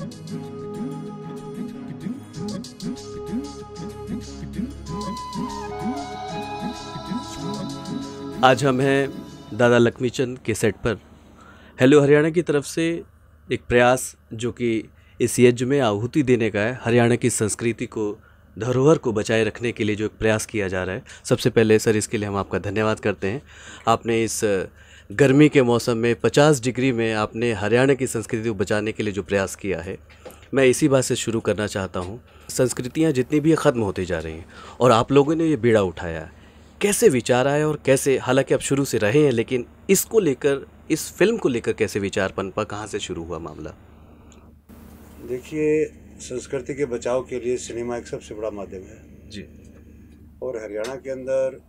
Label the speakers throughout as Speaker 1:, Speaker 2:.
Speaker 1: आज हम हैं दादा लक्ष्मीचंद के सेट पर। हेलो हरियाणा की तरफ से एक प्रयास जो कि इस यज्ञ में आहुति देने का है, हरियाणा की संस्कृति को, धरोहर को बचाए रखने के लिए जो एक प्रयास किया जा रहा है। सबसे पहले सर इसके लिए हम आपका धन्यवाद करते हैं। आपने इस गर्मी के मौसम में 50 डिग्री में आपने हरियाणा की संस्कृति को बचाने के लिए जो प्रयास किया है, मैं इसी बात से शुरू करना चाहता हूँ। संस्कृतियाँ जितनी भी ख़त्म होती जा रही हैं और आप लोगों ने ये बीड़ा उठाया है, कैसे विचार आया और कैसे, हालांकि आप शुरू से रहे हैं, लेकिन इसको लेकर, इस फिल्म को लेकर कैसे विचार पनपा, कहाँ से शुरू हुआ मामला?
Speaker 2: देखिए, संस्कृति के बचाव के लिए सिनेमा एक सबसे बड़ा माध्यम है
Speaker 1: जी।
Speaker 2: और हरियाणा के अंदर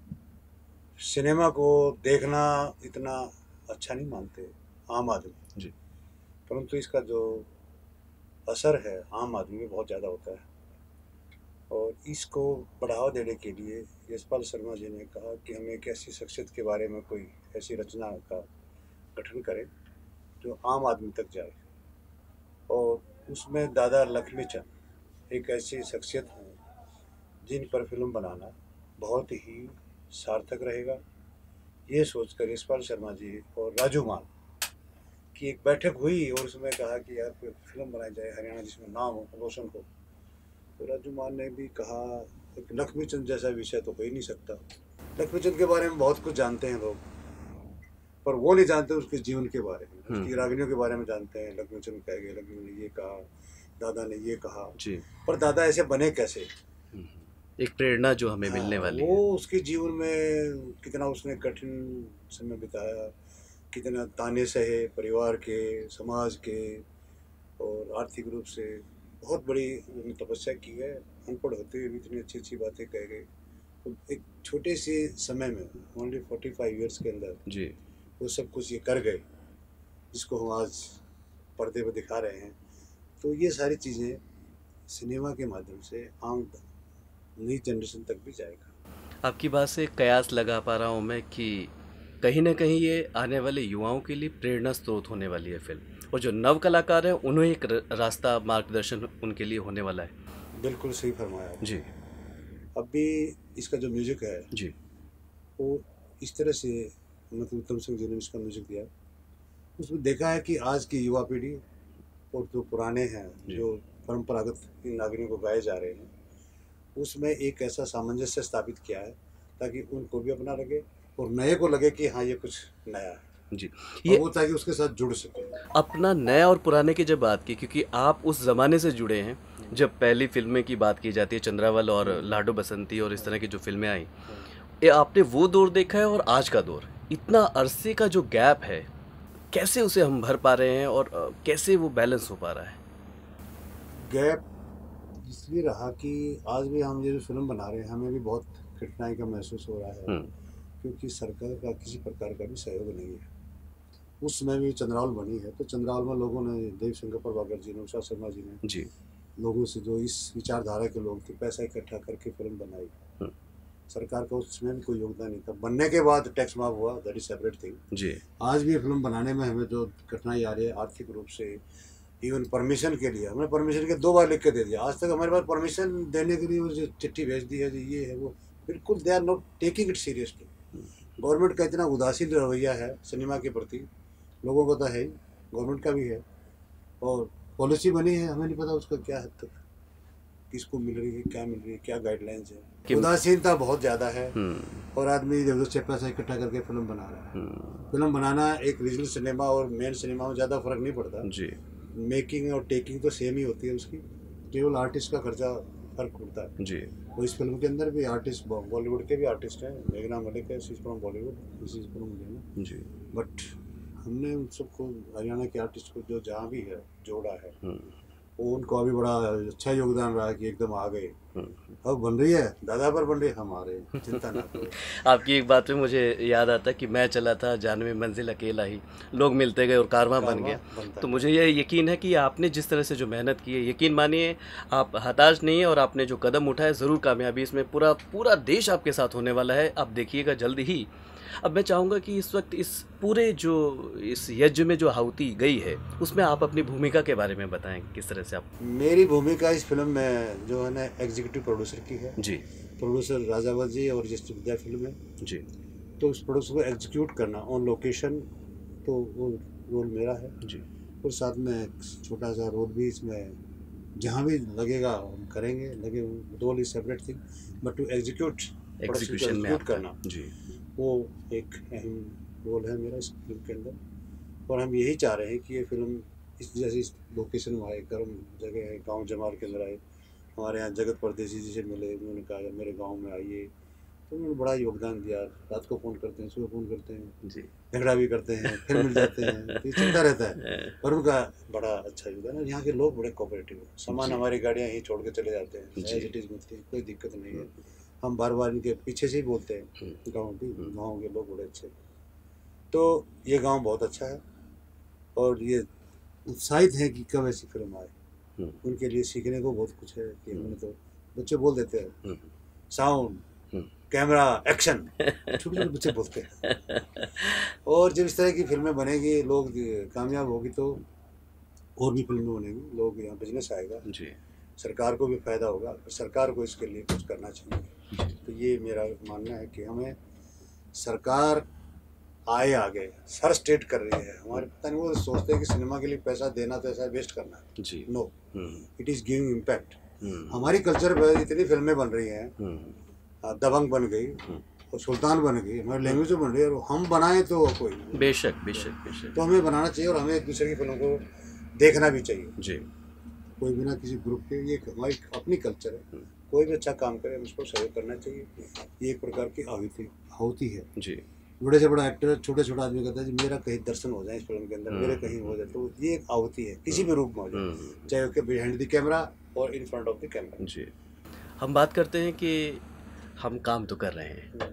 Speaker 2: सिनेमा को देखना इतना अच्छा नहीं मानते आम आदमी
Speaker 1: जी।
Speaker 2: परंतु इसका जो असर है आम आदमी में बहुत ज़्यादा होता है और इसको बढ़ावा देने के लिए यशपाल शर्मा जी ने कहा कि हम एक ऐसी शख्सियत के बारे में कोई ऐसी रचना का गठन करें जो आम आदमी तक जाए और उसमें दादा लक्ष्मीचंद एक ऐसी शख्सियत हैं जिन पर फिल्म बनाना बहुत ही सार्थक रहेगा। ये सोचकर यशपाल शर्मा जी और राजू मान की एक बैठक हुई और उसमें कहा कि यार कोई फिल्म बनाई जाए हरियाणा जिसमें नाम हो, रोशन हो। तो राजू मान ने भी कहा एक लक्ष्मीचंद जैसा विषय तो हो ही नहीं सकता। लक्ष्मीचंद के बारे में बहुत कुछ जानते हैं लोग, पर वो नहीं जानते उसके जीवन के बारे में, उसकी रागिनियों के बारे में जानते हैं। लक्ष्मीचंद कह गए, लक्ष्मी ने ये कहा, दादा ने ये कहा जी, पर दादा ऐसे बने कैसे?
Speaker 1: एक प्रेरणा जो हमें मिलने वाली
Speaker 2: वो
Speaker 1: है।
Speaker 2: उसके जीवन में कितना उसने कठिन समय बिताया, कितना ताने सहे परिवार के, समाज के और आर्थिक रूप से। बहुत बड़ी उन्होंने तपस्या की है, अनपढ़ होते हुए भी इतनी अच्छी अच्छी बातें कह गए। तो एक छोटे से समय में ओनली 45 ईयर्स के अंदर
Speaker 1: जी
Speaker 2: वो सब कुछ ये कर गए जिसको हम आज पर्दे पर दिखा रहे हैं। तो ये सारी चीज़ें सिनेमा के माध्यम से आम नई जनरेशन तक भी जाएगा।
Speaker 1: आपकी बात से कयास लगा पा रहा हूँ मैं कि कहीं ना कहीं ये आने वाले युवाओं के लिए प्रेरणा स्रोत होने वाली है फिल्म, और जो नव कलाकार हैं उन्हें एक रास्ता, मार्गदर्शन उनके लिए होने वाला है।
Speaker 2: बिल्कुल सही फरमाया आपने।
Speaker 1: जी।
Speaker 2: अभी इसका जो म्यूजिक है
Speaker 1: जी
Speaker 2: वो इस तरह से, मतलब उत्तम सिंह जी ने इसका म्यूजिक दिया, उसमें देखा है कि आज की युवा पीढ़ी और जो पुराने हैं, जो परंपरागत इन नागरिकों को गाए जा रहे हैं, उसमें एक ऐसा सामंजस्य स्थापित किया है ताकि उनको भी अपना लगे और नए को लगे कि हाँ ये कुछ नया है
Speaker 1: जी।
Speaker 2: ये वो ताकि उसके साथ जुड़ सके।
Speaker 1: अपना नया और पुराने की जब बात की, क्योंकि आप उस ज़माने से जुड़े हैं जब पहली फिल्में की बात की जाती है, चंद्रावल और लाडो बसंती और इस तरह की जो फिल्में आई, ये आपने वो दौर देखा है और आज का दौर, इतना अरसे का जो गैप है, कैसे उसे हम भर पा रहे हैं और कैसे वो बैलेंस हो पा रहा है?
Speaker 2: गैप इसलिए रहा कि आज भी हम ये जो फिल्म बना रहे हैं हमें भी बहुत कठिनाई का महसूस हो रहा है क्योंकि सरकार का किसी प्रकार का भी सहयोग नहीं है। उस समय भी चंद्रावल बनी है तो चंद्रावल में लोगों ने, देव शंकर प्रभाकर जी ने, उषा शर्मा जी ने
Speaker 1: जी
Speaker 2: लोगों से, जो इस विचारधारा के लोग थे, पैसा इकट्ठा करके फिल्म बनाई। सरकार का उसमें भी कोई योगदान नहीं था। बनने के बाद टैक्स माफ हुआ, दैट इज सेपरेट थिंग जी। आज भी फिल्म बनाने में हमें जो कठिनाई आ रही है आर्थिक रूप से, इवन परमिशन के लिए हमने परमिशन के 2 बार लिख के दे दिया। आज तक हमारे पास परमिशन देने के लिए जो चिट्ठी भेज दी है जी, ये है वो, बिल्कुल they are not taking it seriously. Government का इतना उदासीन रवैया है सिनेमा के प्रति, लोगों को तो है ही, गवर्नमेंट का भी है, और पॉलिसी बनी है, हमें नहीं पता उसका क्या हद तक किसको मिल रही है, क्या मिल रही है, क्या गाइडलाइंस है। उदासीनता बहुत ज़्यादा है और आदमी इधर से पैसा इकट्ठा करके फिल्म बना रहा है। फिल्म बनाना एक रीजनल सिनेमा और मेन सिनेमा में ज़्यादा फर्क नहीं पड़ता जी। मेकिंग और टेकिंग तो सेम ही होती है उसकी, केवल आर्टिस्ट का खर्चा फर्क पड़ता है जी। तो इस फिल्म के अंदर भी आर्टिस्ट बॉलीवुड के भी आर्टिस्ट हैं, मेघना मलिक है, she is from Bollywood, this is from Haryana जी। बट हमने उन सबको, हरियाणा के आर्टिस्ट को जो जहाँ भी है जोड़ा है, वो उनको अभी बड़ा अच्छा योगदान रहा कि एकदम आ गए। अब बन रही है, दादा पर बन रही है, हम आ रहे हैं, चिंता ना करो।
Speaker 1: आपकी एक बात पे मुझे याद आता है कि मैं चला था जानवी मंजिल अकेला ही, लोग मिलते गए और कारवां बन गया। तो मुझे ये यकीन है कि आपने जिस तरह से जो मेहनत की है, यकीन मानिए आप हताश नहीं है और आपने जो कदम उठाया ज़रूर कामयाबी इसमें, पूरा देश आपके साथ होने वाला है। आप देखिएगा जल्द ही अब मैं चाहूँगा कि इस वक्त इस पूरे जो इस यज्ञ में जो आहुति गई है उसमें आप अपनी भूमिका के बारे में बताएं, किस तरह से आप।
Speaker 2: मेरी भूमिका इस फिल्म में जो है ना एग्जीक्यूटिव प्रोड्यूसर की है
Speaker 1: जी।
Speaker 2: प्रोड्यूसर राजावत जी और जस्ट विद्या फिल्म है
Speaker 1: जी।
Speaker 2: तो उस प्रोडक्ट को एग्जीक्यूट करना ऑन लोकेशन, तो वो रोल मेरा है
Speaker 1: जी।
Speaker 2: और साथ में एक छोटा सा रोल भी इसमें जहाँ भी लगेगा हम करेंगे, लगे role is separate thing but to
Speaker 1: execution में
Speaker 2: करना
Speaker 1: जी
Speaker 2: वो एक अहम रोल है मेरा इस फिल्म के अंदर। और हम यही चाह रहे हैं कि ये फिल्म इस जैसी लोकेशन में आए, गर्म जगह है, गांव जमाल के अंदर आए। हमारे यहाँ जगत परदेसी जी से मिले, उन्होंने कहा मेरे गांव में आइए, तो उन्होंने बड़ा योगदान दिया। रात को फ़ोन करते हैं, सुबह फ़ोन करते हैं जी, झगड़ा भी करते हैं, फिर मिल जाते हैं, तो ये चलता रहता है। पर उनका बड़ा अच्छा योगदान है। यहाँ के लोग बड़े कोऑपरेटिव हैं। सामान हमारी गाड़ियाँ यहीं छोड़ के चले जाते हैं, एज इट इज़ मिलती है, कोई दिक्कत नहीं है। हम बार बार इनके पीछे से ही बोलते हैं गाँव के लोग बड़े अच्छे। तो ये गाँव बहुत अच्छा है और ये उत्साहित है कि कब ऐसी फिल्म आए। उनके लिए सीखने को बहुत कुछ है कि हमने तो बच्चे बोल देते हैं साउंड कैमरा एक्शन, छोटे छोटे बच्चे बोलते हैं। और जब इस तरह की फिल्में बनेगी, लोग कामयाब होगी तो और भी फिल्में बनेंगी, लोग यहाँ बिजनेस आएगा जी, सरकार को भी फायदा होगा, सरकार को इसके लिए कुछ करना चाहिए। तो ये मेरा मानना है कि हमें सरकार आए आगे, सर स्टेट कर रही है हमारे, पता नहीं वो सोचते हैं कि सिनेमा के लिए पैसा देना तो ऐसा वेस्ट करना है जी, no, it is giving impact. हमारी कल्चर पर इतनी फिल्में बन रही हैं, दबंग बन गई और सुल्तान बन गई, हमारी लैंग्वेज बन रही है, और हम बनाएं तो कोई
Speaker 1: बेशक बेशक बेशक,
Speaker 2: तो हमें बनाना चाहिए और हमें एक दूसरे की फिल्मों को देखना भी चाहिए जी। कोई बिना किसी ग्रुप के, ये हमारी अपनी कल्चर है, कोई भी अच्छा काम करे उसको सहयोग करना चाहिए। ये एक प्रकार की आहुति है जी। बड़े से बड़ा एक्टर, छोटे छोटा आदमी कहता है जी मेरा कहीं दर्शन हो जाए इस फिल्म के अंदर, मेरे कहीं हो जाए, तो ये एक आहुति है, किसी भी रूप में हो जाए, चाहे उसके बिहाइंड द कैमरा और in front of the camera जी।
Speaker 1: हम बात करते हैं कि हम काम तो कर रहे हैं,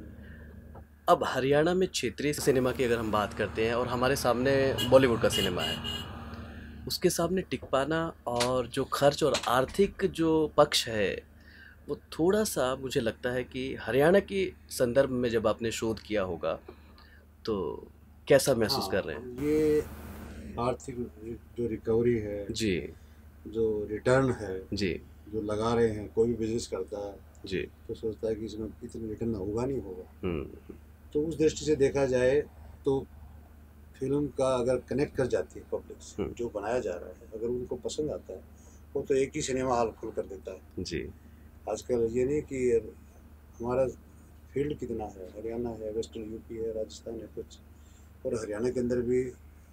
Speaker 1: अब हरियाणा में क्षेत्रीय सिनेमा की अगर हम बात करते हैं और हमारे सामने बॉलीवुड का सिनेमा है, उसके सामने टिक पाना और जो खर्च और आर्थिक जो पक्ष है वो थोड़ा सा मुझे लगता है कि हरियाणा के संदर्भ में जब आपने शोध किया होगा तो कैसा महसूस कर रहे हैं?
Speaker 2: ये आर्थिक जो रिकवरी है जी, जो रिटर्न है जी, जो लगा रहे हैं, कोई भी बिजनेस करता है जी तो सोचता है कि इसमें इतना रिटर्न होगा नहीं होगा। तो उस दृष्टि से देखा जाए तो फिल्म का अगर कनेक्ट कर जाती है पब्लिक से, जो बनाया जा रहा है अगर उनको पसंद आता है, वो तो एक ही सिनेमा हॉल खुल कर देता है जी। आजकल ये नहीं कि हमारा फील्ड कितना है, हरियाणा है, वेस्टर्न यूपी है, राजस्थान है कुछ, और हरियाणा के अंदर भी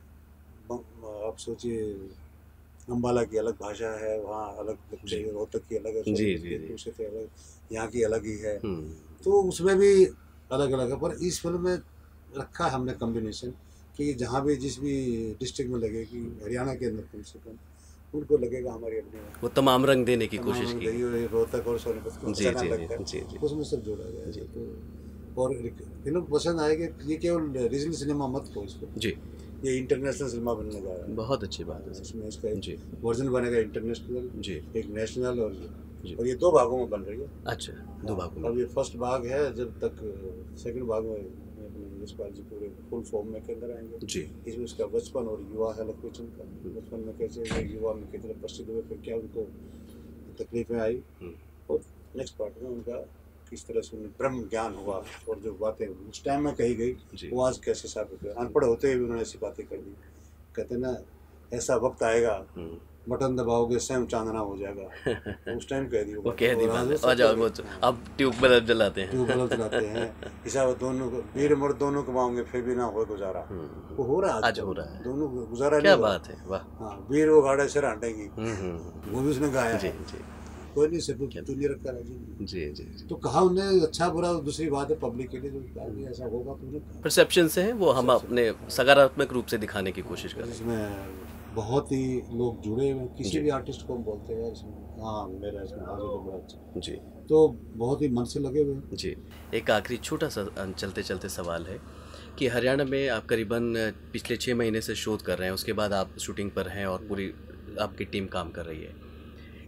Speaker 2: आप सोचिए अम्बाला की अलग भाषा है, वहाँ अलग बच्चे, रोहतक की अलग है जी, से अलग, यहाँ की अलग ही है, तो उसमें भी अलग अलग है। पर इस फिल्म में रखा है हमने कॉम्बिनेशन कि जहाँ भी जिस भी डिस्ट्रिक्ट में लगे कि हरियाणा के अंदर कम से कम उनको लगेगा हमारी अपनी,
Speaker 1: वो तमाम रंग देने की कोशिश की,
Speaker 2: रोहतक और सोनीपत को जी, उसमें सब जोड़ा गया है। तो और फिल्म पसंद आएगी, ये केवल रीजनल सिनेमा मत हो इसको जी, ये इंटरनेशनल सिनेमा बनने जा रहा है।
Speaker 1: बहुत अच्छी बात है।
Speaker 2: इसमें इसका वर्जन बनेगा इंटरनेशनल जी, एक नेशनल, और ये 2 भागों में बन रही है।
Speaker 1: अच्छा, 2 भागों में।
Speaker 2: अब ये फर्स्ट भाग है, जब तक सेकंड भाग में यशपाल जी पूरे फुल फॉर्म में के अंदर आएंगे जी। इसमें उसका बचपन और युवा है लक्ष्मीचंद का, बचपन में कैसे युवा में कितने प्रसिद्ध हुए, फिर क्या उनको तकलीफें आई, और नेक्स्ट पार्ट में उनका किस तरह से उन्हें ब्रह्म ज्ञान हुआ और जो बातें उस टाइम में कही गई वो आज कैसे साबित हुए। अनपढ़ होते हुए भी उन्होंने ऐसी बातें कर दी। कहते ना ऐसा वक्त आएगा बटन दबाओगे स्वयं चांदना हो जाएगा, उस टाइम कह दी वो
Speaker 1: कह दी अब ट्यूब बल्ब जलाते हैं,
Speaker 2: ट्यूब बल्ब जलाते हैं, हिसाब दोनों को वीर मर्द दोनों कमाओगे फिर भी ना हो गुजारा, वो हो रहा है आज हो रहा है, दोनों गुजारा
Speaker 1: क्या बात है, वाह।
Speaker 2: हाँ, वीर वो गाड़े से रांटेंगी, वो भी उसने गाया है, कोई नहीं सिर्फ तू नहीं रखा राजी जी जी। तो कहा उन्हें अच्छा बुरा, दूसरी बात है पब्लिक के लिए जो ऐसा होगा तो
Speaker 1: परसेप्शन से है वो हम अपने सकारात्मक रूप से दिखाने की कोशिश कर रहे हैं।
Speaker 2: इसमें बहुत ही लोग जुड़े हुए हैं, किसी भी आर्टिस्ट को हम बोलते हैं इसमें हाँ मेरा इसमें हाजिर तो बड़ा अच्छा जी, तो बहुत ही मन से लगे हुए हैं
Speaker 1: जी। एक आखिरी छोटा सा चलते चलते सवाल है कि हरियाणा में आप करीबन पिछले 6 महीने से शोध कर रहे हैं, उसके बाद आप शूटिंग पर हैं और पूरी आपकी टीम काम कर रही है,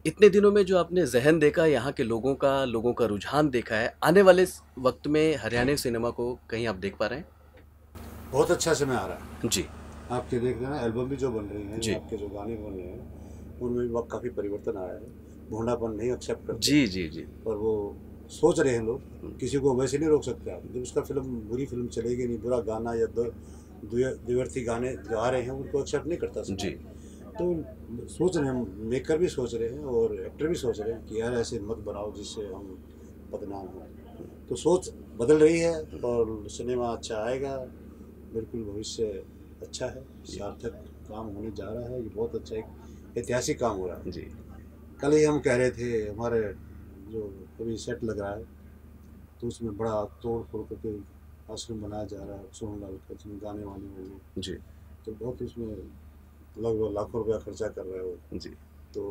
Speaker 1: इतने दिनों में जो आपने जहन देखा, यहाँ के लोगों का रुझान देखा है, आने वाले वक्त में हरियाणा सिनेमा को कहीं आप देख पा रहे हैं?
Speaker 2: बहुत अच्छा समय आ रहा है
Speaker 1: जी।
Speaker 2: आपके देख रहे हैं ना, एल्बम भी जो बन रही
Speaker 1: जी।
Speaker 2: हैं, आपके जो गाने बन रहे हैं, उनमें भी काफ़ी परिवर्तन आया है। भोंडापन नहीं एक्सेप्ट करते।
Speaker 1: जी जी जी।
Speaker 2: और वो सोच रहे हैं लोग, किसी को वैसे नहीं रोक सकते आप। जब उसका फिल्म बुरी फिल्म चलेगी नहीं, बुरा गाना या द्व्यर्थी गाने जो आ रहे हैं उनको एक्सेप्ट नहीं करता
Speaker 1: जी।
Speaker 2: तो सोच रहे हैं, मेकर भी सोच रहे हैं और एक्टर भी सोच रहे हैं कि यार ऐसे मत बनाओ जिससे हम बदनाम हों। तो सोच बदल रही है और सिनेमा अच्छा आएगा, बिल्कुल भविष्य अच्छा है, सार्थक काम होने जा रहा है। ये बहुत अच्छा एक ऐतिहासिक काम हो रहा है
Speaker 1: जी।
Speaker 2: कल ही हम कह रहे थे, हमारे जो अभी सेट लग रहा है तो उसमें बड़ा तोड़ फोड़ करके आश्रम बनाया जा रहा है सोनलाल का, जिसमें गाने वाने होंगे
Speaker 1: जी।
Speaker 2: तो बहुत उसमें लगभग लाखों रुपया खर्चा कर रहे हो
Speaker 1: जी।
Speaker 2: तो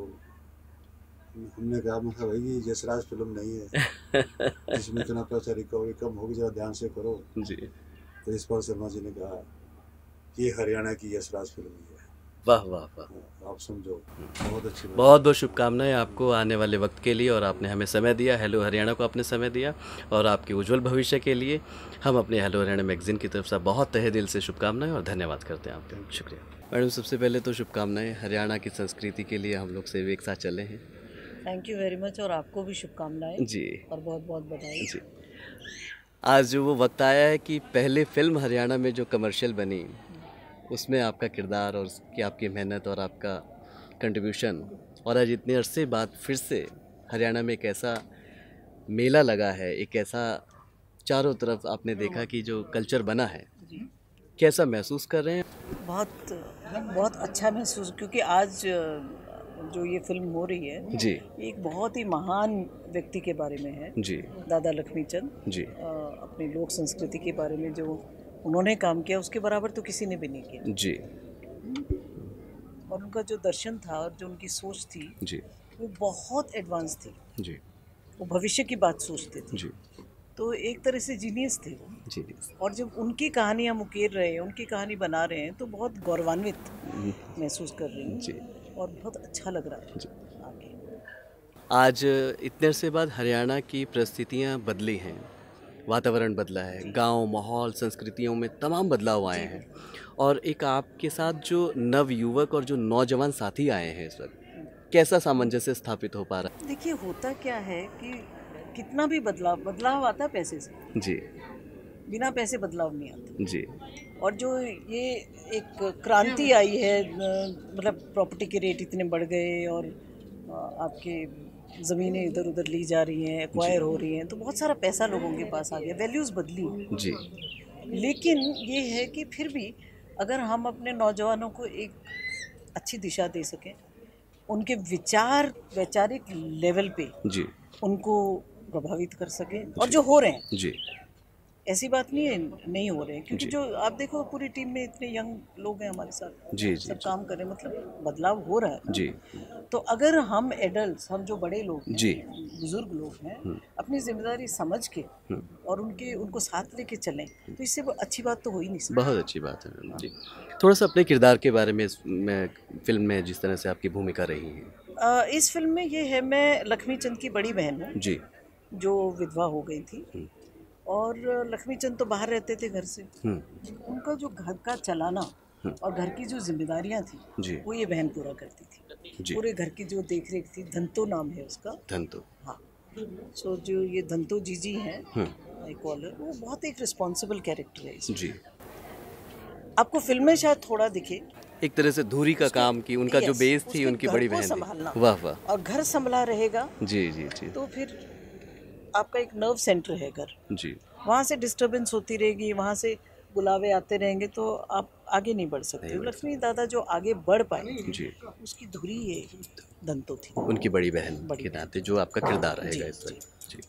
Speaker 2: हमने कहा, मैं भाई ये यशराज फिल्म नहीं है जिसमें इतना पैसा रिकवरी कम होगी, जरा ध्यान से करो।
Speaker 1: जी।
Speaker 2: तो इस पर शर्मा जी ने कहा ये हरियाणा की यशराज फिल्म ही है।
Speaker 1: वाह वाह वाह,
Speaker 2: आप समझो, बहुत अच्छी बात।
Speaker 1: बहुत बहुत शुभकामनाएं आपको आने वाले वक्त के लिए, और आपने हमें समय दिया, हेलो हरियाणा को आपने समय दिया, और आपके उज्जवल भविष्य के लिए हम अपने हेलो हरियाणा मैगजीन की तरफ से बहुत तहे दिल से शुभकामनाएं और धन्यवाद करते हैं आपका। शुक्रिया मैडम। सबसे पहले तो शुभकामनाएं, हरियाणा की संस्कृति के लिए हम लोग से एक साथ चले हैं।
Speaker 3: थैंक यू वेरी मच, और आपको भी शुभकामनाएं
Speaker 1: जी,
Speaker 3: और बहुत बहुत बधाई
Speaker 1: जी। आज जो वो वक्त आया है कि पहले फिल्म हरियाणा में जो कमर्शियल बनी, उसमें आपका किरदार और उसकी आपकी मेहनत और आपका कंट्रीब्यूशन, और आज इतने अरसे बाद फिर से हरियाणा में एक ऐसा मेला लगा है, एक ऐसा चारों तरफ आपने देखा कि जो कल्चर बना है, कैसा महसूस कर रहे हैं?
Speaker 3: बहुत बहुत अच्छा महसूस, क्योंकि आज जो ये फिल्म हो रही है
Speaker 1: जी,
Speaker 3: एक बहुत ही महान व्यक्ति के बारे में है।
Speaker 1: जी,
Speaker 3: दादा लक्ष्मीचंद
Speaker 1: जी,
Speaker 3: अपनी लोक संस्कृति के बारे में जो उन्होंने काम किया उसके बराबर तो किसी ने भी नहीं किया।
Speaker 1: जी,
Speaker 3: और उनका जो दर्शन था और जो उनकी सोच थी
Speaker 1: जी,
Speaker 3: वो बहुत एडवांस थी।
Speaker 1: जी,
Speaker 3: वो भविष्य की बात सोचते थे।
Speaker 1: जी,
Speaker 3: तो एक तरह से जीनियस थे वो।
Speaker 1: जी,
Speaker 3: और जब उनकी कहानी हम उकेर रहे हैं, उनकी कहानी बना रहे हैं, तो बहुत गौरवान्वित महसूस कर रही
Speaker 1: जी।
Speaker 3: हूँ और बहुत अच्छा लग रहा है आगे।
Speaker 1: आज इतने अरसे बाद हरियाणा की परिस्थितियाँ बदली हैं, वातावरण बदला है, गांव, माहौल, संस्कृतियों में तमाम बदलाव आए हैं, और एक आपके साथ जो नव युवक और जो नौजवान साथी आए हैं इस वक्त, कैसा सामंजस्य स्थापित हो पा रहा है?
Speaker 3: देखिए, होता क्या है कि कितना भी बदलाव आता है पैसे से,
Speaker 1: जी,
Speaker 3: बिना पैसे बदलाव नहीं आता।
Speaker 1: जी,
Speaker 3: और जो ये एक क्रांति आई है, मतलब प्रॉपर्टी के रेट इतने बढ़ गए और आपके ज़मीनें इधर उधर ली जा रही हैं, एक्वायर हो रही हैं, तो बहुत सारा पैसा लोगों के पास आ गया, वैल्यूज़ बदली।
Speaker 1: जी,
Speaker 3: लेकिन ये है कि फिर भी अगर हम अपने नौजवानों को एक अच्छी दिशा दे सकें, उनके वैचारिक लेवल पे
Speaker 1: जी,
Speaker 3: उनको प्रभावित कर सकें, और जो हो रहे हैं,
Speaker 1: जी,
Speaker 3: ऐसी बात नहीं है नहीं हो रहे हैं, क्योंकि जो आप देखो पूरी टीम में इतने यंग लोग हैं हमारे साथ,
Speaker 1: जी, जी,
Speaker 3: सब काम कर रहे हैं, मतलब बदलाव हो रहा है ना।
Speaker 1: जी,
Speaker 3: तो अगर हम एडल्ट्स, हम जो बड़े लोग हैं,
Speaker 1: जी,
Speaker 3: बुजुर्ग लोग हैं, अपनी जिम्मेदारी समझ के और उनको साथ लेके चलें, तो इससे वो अच्छी बात तो हो ही नहीं सकती।
Speaker 1: बहुत अच्छी बात है मैम जी। थोड़ा सा अपने किरदार के बारे में फिल्म में जिस तरह से आपकी भूमिका रही है।
Speaker 3: इस फिल्म में ये है, मैं लक्ष्मीचंद की बड़ी बहन हूँ
Speaker 1: जी,
Speaker 3: जो विधवा हो गई थी, और लक्ष्मीचंद तो बाहर रहते थे घर से। उनका जो घर का चलाना और घर की जो जिम्मेदारियां थी,
Speaker 1: जी,
Speaker 3: वो ये बहन पूरा करती थी।
Speaker 1: जी,
Speaker 3: पूरे घर की जो देख रेख थी, धंतो नाम है उसका।
Speaker 1: धंतो,
Speaker 3: हाँ, सो जो ये धंतो जीजी हैं, आई कॉल हर, वो बहुत एक रिस्पॉन्सिबल कैरेक्टर है इसमें।
Speaker 1: जी,
Speaker 3: आपको फिल्म में शायद थोड़ा दिखे,
Speaker 1: एक तरह से धुरी का काम की, उनका जो
Speaker 3: Yes,
Speaker 1: बेस थी
Speaker 3: उसके
Speaker 1: उनकी
Speaker 3: घर
Speaker 1: बड़ी
Speaker 3: को
Speaker 1: बहन
Speaker 3: संभालना।
Speaker 1: थी। वाह वाह,
Speaker 3: और घर संभला रहेगा
Speaker 1: जी, जी, जी,
Speaker 3: तो फिर आपका एक नर्व सेंटर है घर,
Speaker 1: जी,
Speaker 3: वहाँ से डिस्टर्बेंस होती रहेगी, वहाँ से बुलावे आते रहेंगे, तो आप आगे नहीं बढ़ सकते। लक्ष्मी दादा जो आगे बढ़ पाए,
Speaker 1: जी,
Speaker 3: उसकी धुरी ये धंतो थी,
Speaker 1: उनकी बड़ी बहन के नाते जो आपका किरदार रहेगा इस वक्त। जी,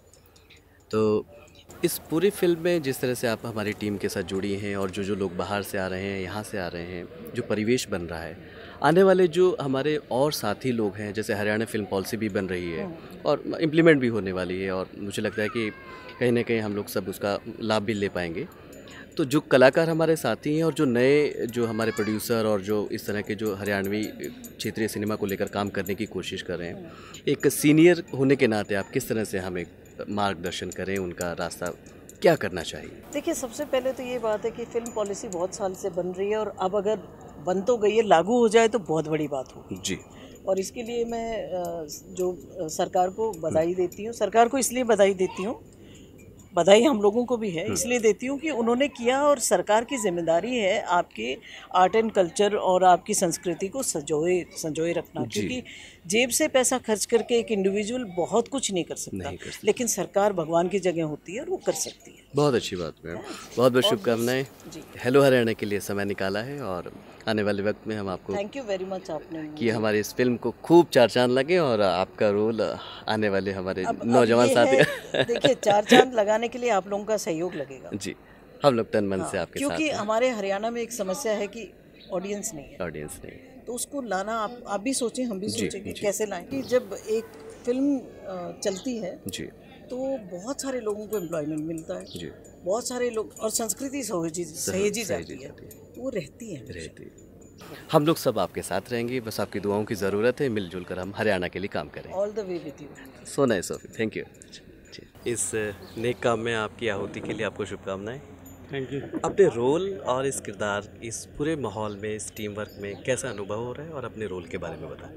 Speaker 1: तो इस पूरी फिल्म में जिस तरह से आप हमारी टीम के साथ जुड़ी हैं, और जो लोग बाहर से आ रहे हैं, यहाँ से आ रहे हैं, जो परिवेश बन रहा है, आने वाले जो हमारे और साथी लोग हैं, जैसे हरियाणा फिल्म पॉलिसी भी बन रही है और इम्प्लीमेंट भी होने वाली है, और मुझे लगता है कि कहीं ना कहीं हम लोग सब उसका लाभ भी ले पाएंगे। तो जो कलाकार हमारे साथी हैं और जो नए जो हमारे प्रोड्यूसर और जो इस तरह के जो हरियाणवी क्षेत्रीय सिनेमा को लेकर काम करने की कोशिश कर रहे हैं, एक सीनियर होने के नाते आप किस तरह से हमें मार्गदर्शन करें, उनका रास्ता क्या करना चाहिए?
Speaker 3: देखिए, सबसे पहले तो ये बात है कि फिल्म पॉलिसी बहुत साल से बन रही है और अब अगर बन तो गई है, लागू हो जाए तो बहुत बड़ी बात होगी
Speaker 1: जी।
Speaker 3: और इसके लिए मैं जो सरकार को बधाई देती हूँ। सरकार को इसलिए बधाई देती हूँ, बधाई हम लोगों को भी है, इसलिए देती हूँ कि उन्होंने किया और सरकार की जिम्मेदारी है आपके आर्ट एंड कल्चर और आपकी संस्कृति को संजोए रखना, क्योंकि जेब से पैसा खर्च करके एक इंडिविजुअल बहुत कुछ नहीं कर सकता, लेकिन सरकार भगवान की जगह होती है और वो कर सकती है।
Speaker 1: बहुत अच्छी बात मैम, बहुत बहुत शुभकामनाएं। हेलो हरियाणा के लिए समय निकाला है और आने वाले वक्त में हम आपको
Speaker 3: थैंक यू वेरी मच आपने
Speaker 1: कि हमारी इस फिल्म को खूब चार चांद लगे और आपका रोल आने वाले हमारे नौजवान साथी
Speaker 3: देखिए, चार चांद लगाने के लिए आप लोगों का सहयोग लगेगा
Speaker 1: जी। हम लोग तन मन से आपके साथ,
Speaker 3: क्योंकि हमारे हरियाणा में एक समस्या है कि ऑडियंस नहीं है, तो उसको लाना आप भी सोचें, हम भी सोचें कि कैसे लाएं। कि जब एक फिल्म चलती है जी, तो बहुत सारे लोगों को एम्प्लॉयमेंट मिलता है जी, बहुत सारे लोग, और संस्कृति सहेजी जाती है, वो रहती है।
Speaker 1: हम लोग सब आपके साथ रहेंगे, बस आपकी दुआओं की ज़रूरत है। मिलजुल कर हम हरियाणा के लिए काम करें।
Speaker 3: All the way with you.
Speaker 1: So nice of you, thank you. इस नेक काम में आपकी आहुति के लिए आपको शुभकामनाएं।
Speaker 4: Thank you.
Speaker 1: अपने रोल और इस किरदार, इस पूरे माहौल में, इस टीम वर्क में कैसा अनुभव हो रहा है और अपने रोल के बारे में बताएं।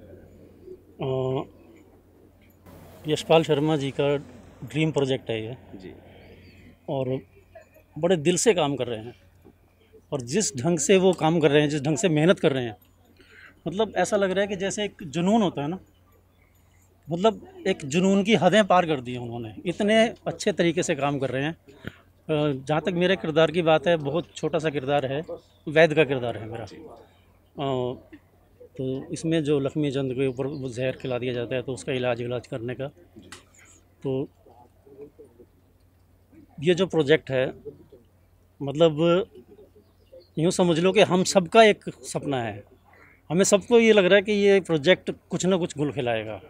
Speaker 4: यशपाल शर्मा जी का ड्रीम प्रोजेक्ट है ये जी, और बड़े दिल से काम कर रहे हैं और जिस ढंग से वो काम कर रहे हैं, जिस ढंग से मेहनत कर रहे हैं, मतलब ऐसा लग रहा है कि जैसे एक जुनून होता है ना, मतलब एक जुनून की हदें पार कर दी हैं उन्होंने। इतने अच्छे तरीके से काम कर रहे हैं। जहाँ तक मेरे किरदार की बात है, बहुत छोटा सा किरदार है, वैद्य का किरदार है मेरा। तो इसमें जो लक्ष्मी चंद के ऊपर वो जहर खिला दिया जाता है, तो उसका इलाज करने का, तो ये जो प्रोजेक्ट है, मतलब यूँ समझ लो कि हम सबका एक सपना है। हमें सबको ये लग रहा है कि ये प्रोजेक्ट कुछ ना कुछ गुल खिलाएगा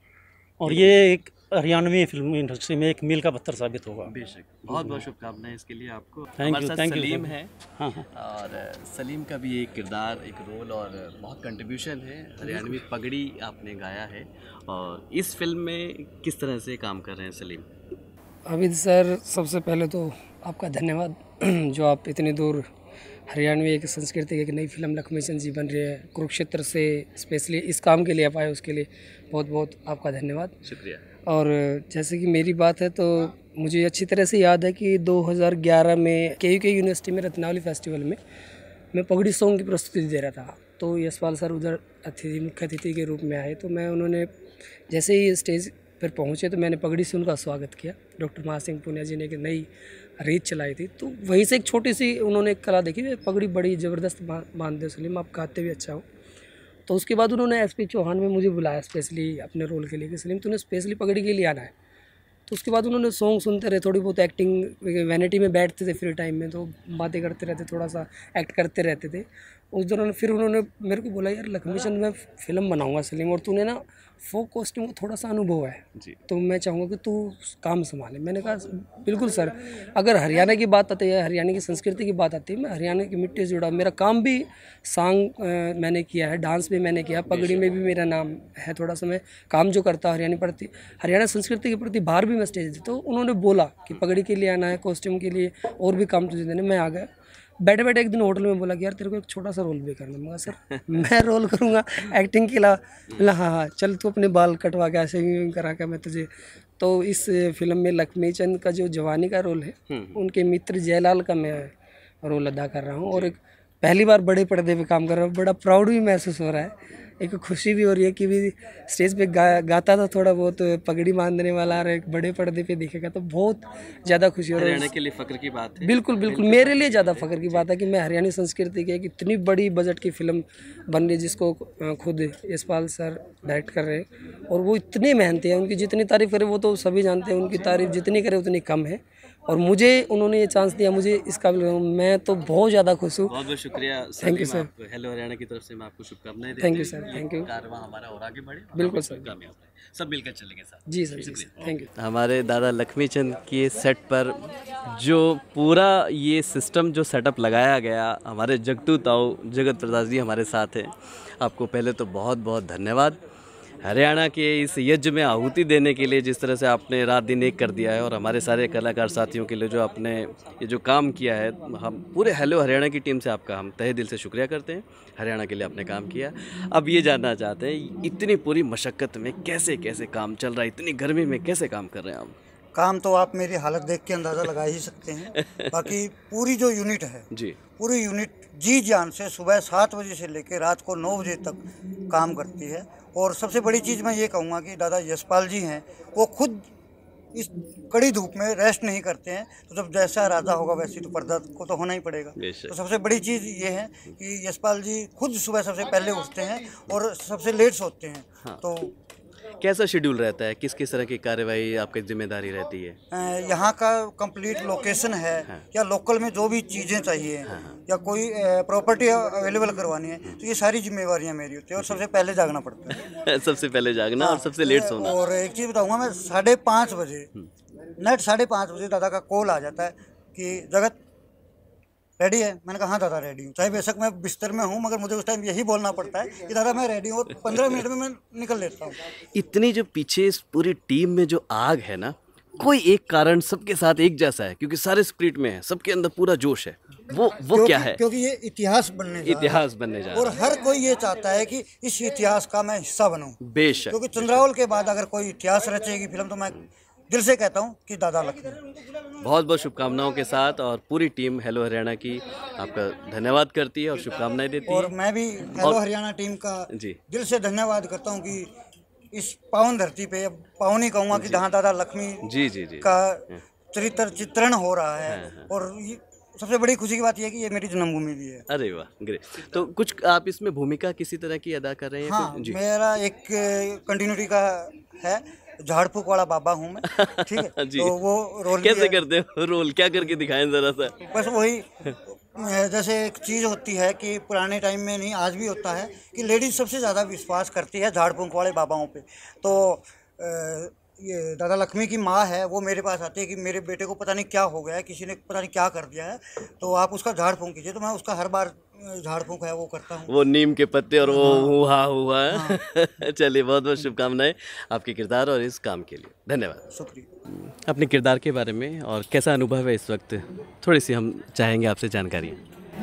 Speaker 4: और ये एक हरियाणवी फिल्म इंडस्ट्री में एक मील का पत्थर साबित होगा।
Speaker 1: बेशक, बहुत बहुत शुभकामनाएं इसके लिए आपको।
Speaker 4: Thank you.
Speaker 1: सलीम है,
Speaker 4: हाँ,
Speaker 1: और सलीम का भी एक किरदार, एक रोल और बहुत कंट्रीब्यूशन है। हरियाणवी पगड़ी आपने गाया है और इस फिल्म में किस तरह से काम कर रहे हैं सलीम?
Speaker 5: अविद सर, सबसे पहले तो आपका धन्यवाद जो आप इतनी दूर हरियाणवी एक संस्कृति की एक नई फिल्म लक्ष्मी चंद जी बन रही है, कुरुक्षेत्र से स्पेशली इस काम के लिए आप आए, उसके लिए बहुत बहुत आपका धन्यवाद।
Speaker 1: शुक्रिया।
Speaker 5: और जैसे कि मेरी बात है, तो मुझे अच्छी तरह से याद है कि 2011 में KUK यूनिवर्सिटी में रत्नावली फेस्टिवल में मैं पगड़ी सॉन्ग की प्रस्तुति दे रहा था। तो यशपाल सर उधर मुख्य अतिथि के रूप में आए, तो मैं उन्होंने जैसे ही स्टेज पर पहुँचे तो मैंने पगड़ी से उनका स्वागत किया। डॉक्टर महासिंह पुनिया जी ने एक नई रीत चलाई थी, तो वहीं से एक छोटी सी उन्होंने एक कला देखी, पगड़ी बड़ी ज़बरदस्त बांधते हो सलीम, आप गाते भी अच्छा हो। तो उसके बाद उन्होंने SP चौहान में मुझे बुलाया स्पेशली अपने रोल के लिए कि सलीम तूने स्पेशली पगड़ी के लिए आना है। तो उसके बाद उन्होंने सॉन्ग सुनते रहे, थोड़ी बहुत एक्टिंग, वैनिटी में बैठते थे फ्री टाइम में, तो बातें करते रहते, थोड़ा सा एक्ट करते रहते थे। उस दौरान फिर उन्होंने मेरे को बोला, यार लक्ष्मी चंद में फ़िल्म बनाऊंगा सलीम, और तूने ना फोक कॉस्ट्यूम को थोड़ा सा अनुभव है जी, तो मैं चाहूँगा कि तू काम संभाले। मैंने कहा बिल्कुल सर, अगर हरियाणा की बात आती है, हरियाणा की संस्कृति की बात आती है, मैं हरियाणा की मिट्टी से जुड़ा, मेरा काम भी सॉन्ग मैंने किया है, डांस भी मैंने किया, पगड़ी में भी मेरा नाम है, थोड़ा सा मैं काम जो करता हूँ हरियाणा संस्कृति के प्रति बाहर भी मैं स्टेज दी। तो उन्होंने बोला कि पगड़ी के लिए आना है, कॉस्ट्यूम के लिए और भी काम तुझे देने। मैं आ गया, बैठे बैठे एक दिन होटल में बोला कि यार तेरे को एक छोटा सा रोल भी करना। मैं सर मैं रोल करूँगा एक्टिंग के अलावा? हाँ चल तू अपने बाल कटवा के ऐसे ही करा के मैं तुझे। तो इस फिल्म में लक्ष्मी चंद का जो जवानी का रोल है, उनके मित्र जयलाल का मैं रोल अदा कर रहा हूँ और एक पहली बार बड़े पर्दे पे काम कर रहा हूँ। बड़ा प्राउड भी महसूस हो रहा है, एक खुशी भी हो रही है कि भी स्टेज पे गाता था थोड़ा बहुत, पगड़ी बांधने वाला और एक बड़े पर्दे पे दिखेगा, तो बहुत ज़्यादा खुशी हो रही है।
Speaker 1: हरियाणा के लिए फ़ख्र की बात है।
Speaker 5: बिल्कुल बिल्कुल, मेरे लिए ज़्यादा फ़ख्र की बात है कि मैं हरियाणवी संस्कृति की एक इतनी बड़ी बजट की फिल्म बन रही है, जिसको खुद यशपाल सर डायरेक्ट कर रहे हैं, और वो इतनी मेहनती है। उनकी जितनी तारीफ़ करें वो तो सभी जानते हैं, उनकी तारीफ़ जितनी करें उतनी कम है। और मुझे उन्होंने ये चांस दिया, मुझे इस काबिल मैं तो बहुत ज़्यादा खुश हूँ।
Speaker 1: बहुत बहुत शुक्रिया।
Speaker 5: Thank you sir.
Speaker 1: Hello Haryana की तरफ से मैं आपको शुभकामनाएं देता
Speaker 5: thank you sir. Thank you.
Speaker 1: कारवां हमारा और आगे बढ़े,
Speaker 5: बिल्कुल सर।
Speaker 1: कामयाब रहे, सब मिलकर चलेंगे साथ।
Speaker 5: जी सर, जी सर, थैंक यू।
Speaker 1: हमारे दादा लक्ष्मी चंद के सेट पर जो पूरा ये सिस्टम जो सेटअप लगाया गया, हमारे जगतू ताऊ जगत प्रसाद जी हमारे साथ हैं। आपको पहले तो बहुत बहुत धन्यवाद हरियाणा के इस यज्ञ में आहुति देने के लिए, जिस तरह से आपने रात दिन एक कर दिया है, और हमारे सारे कलाकार साथियों के लिए जो आपने ये जो काम किया है, हम पूरे हेलो हरियाणा की टीम से आपका हम तहे दिल से शुक्रिया करते हैं। हरियाणा के लिए आपने काम किया। अब ये जानना चाहते हैं, इतनी पूरी मशक्क़त में कैसे कैसे काम चल रहा है, इतनी गर्मी में कैसे काम कर रहे हैं आप?
Speaker 6: काम तो आप मेरी हालत देख के अंदाज़ा लगा ही सकते हैं। बाकी पूरी जो यूनिट है
Speaker 1: जी,
Speaker 6: पूरी यूनिट जी जान से सुबह 7 बजे से लेकर रात को 9 बजे तक काम करती है। और सबसे बड़ी चीज़ मैं ये कहूँगा कि दादा यशपाल जी हैं, वो खुद इस कड़ी धूप में रेस्ट नहीं करते हैं। तो जब जैसा राजा होगा वैसी तो पर्दा को तो होना ही पड़ेगा। तो सबसे बड़ी चीज़ ये है कि यशपाल जी खुद सुबह सबसे पहले उठते हैं और सबसे लेट सोते हैं।
Speaker 1: हाँ।
Speaker 6: तो
Speaker 1: कैसा शेड्यूल रहता है, किस किस तरह की कार्यवाही आपकी जिम्मेदारी रहती है?
Speaker 6: यहाँ का कंप्लीट लोकेशन है, या लोकल में जो भी चीज़ें चाहिए, या कोई प्रॉपर्टी अवेलेबल करवानी है, तो ये सारी जिम्मेवारियाँ मेरी होती है। और सबसे पहले जागना पड़ता है।
Speaker 1: सबसे पहले जागना और सबसे लेट सोना।
Speaker 6: और एक चीज़ बताऊँगा मैं, 5:30 बजे नेट 5:30 बजे दादा का कॉल आ जाता है कि जगत रेडी है। मैंने कहा हाँ दादा रेडी हूँ। चाहे बेशक मैं बिस्तर में हूँ, मगर मुझे उस टाइम यही बोलना पड़ता है कि दादा मैं रेडी हूँ, और 15 मिनट में मैं निकल लेता हूँ।
Speaker 1: इतनी जो पीछे इस पूरी टीम में जो आग है ना, कोई एक कारण सबके साथ एक जैसा है, क्योंकि सारे स्पिरिट में है, सबके अंदर पूरा जोश है। वो क्या है?
Speaker 6: क्योंकि ये इतिहास बनने जा रहा है। और हर कोई ये चाहता है कि इस इतिहास का मैं हिस्सा बनूं।
Speaker 1: बेशक।
Speaker 6: क्योंकि चंद्रावल के बाद अगर कोई इतिहास रचेगी फिल्म, तो मैं दिल से कहता हूँ कि दादा लक्ष्मी।
Speaker 1: बहुत बहुत शुभकामनाओं के साथ, और पूरी टीम हेलो हरियाणा की आपका धन्यवाद करती है और शुभकामनाएं देती है।
Speaker 6: और मैं भी हेलो हरियाणा टीम का दिल से धन्यवाद करता हूँ कि इस पावन धरती पे, पावन ही कहूँगा कि जहाँ दादा लक्ष्मी का चरित्र चित्रण हो रहा है। और सबसे बड़ी खुशी की बात यह है कि ये मेरी जन्मभूमि भी है।
Speaker 1: अरे वाह, ग्रेट। तो कुछ आप इसमें भूमिका किसी तरह की अदा कर रहे हैं?
Speaker 6: हाँ, मेरा एक कंटिन्यूटी का है, झाड़ फूक वाला बाबा हूँ मैं। ठीक है। तो वो रोल
Speaker 1: कैसे करते हो? रोल क्या करके दिखाएं जरा सा।
Speaker 6: बस वही, जैसे एक चीज़ होती है कि पुराने टाइम में नहीं, आज भी होता है कि लेडीज सबसे ज़्यादा विश्वास करती है झाड़ फूक वाले बाबाओं पे। तो ये दादा लक्ष्मी की माँ है, वो मेरे पास आती है कि मेरे बेटे को पता नहीं क्या हो गया है, किसी ने पता नहीं क्या कर दिया है, तो आप उसका झाड़ फूंक कीजिए। तो मैं उसका हर बार झाड़ फूंक है वो करता हूँ,
Speaker 1: वो नीम के पत्ते और वो हुआ है। हाँ। चलिए, बहुत बहुत शुभकामनाएं आपके किरदार और इस काम के लिए। धन्यवाद।
Speaker 6: शुक्रिया।
Speaker 1: अपने किरदार के बारे में और कैसा अनुभव है इस वक्त, थोड़ी सी हम चाहेंगे आपसे जानकारी।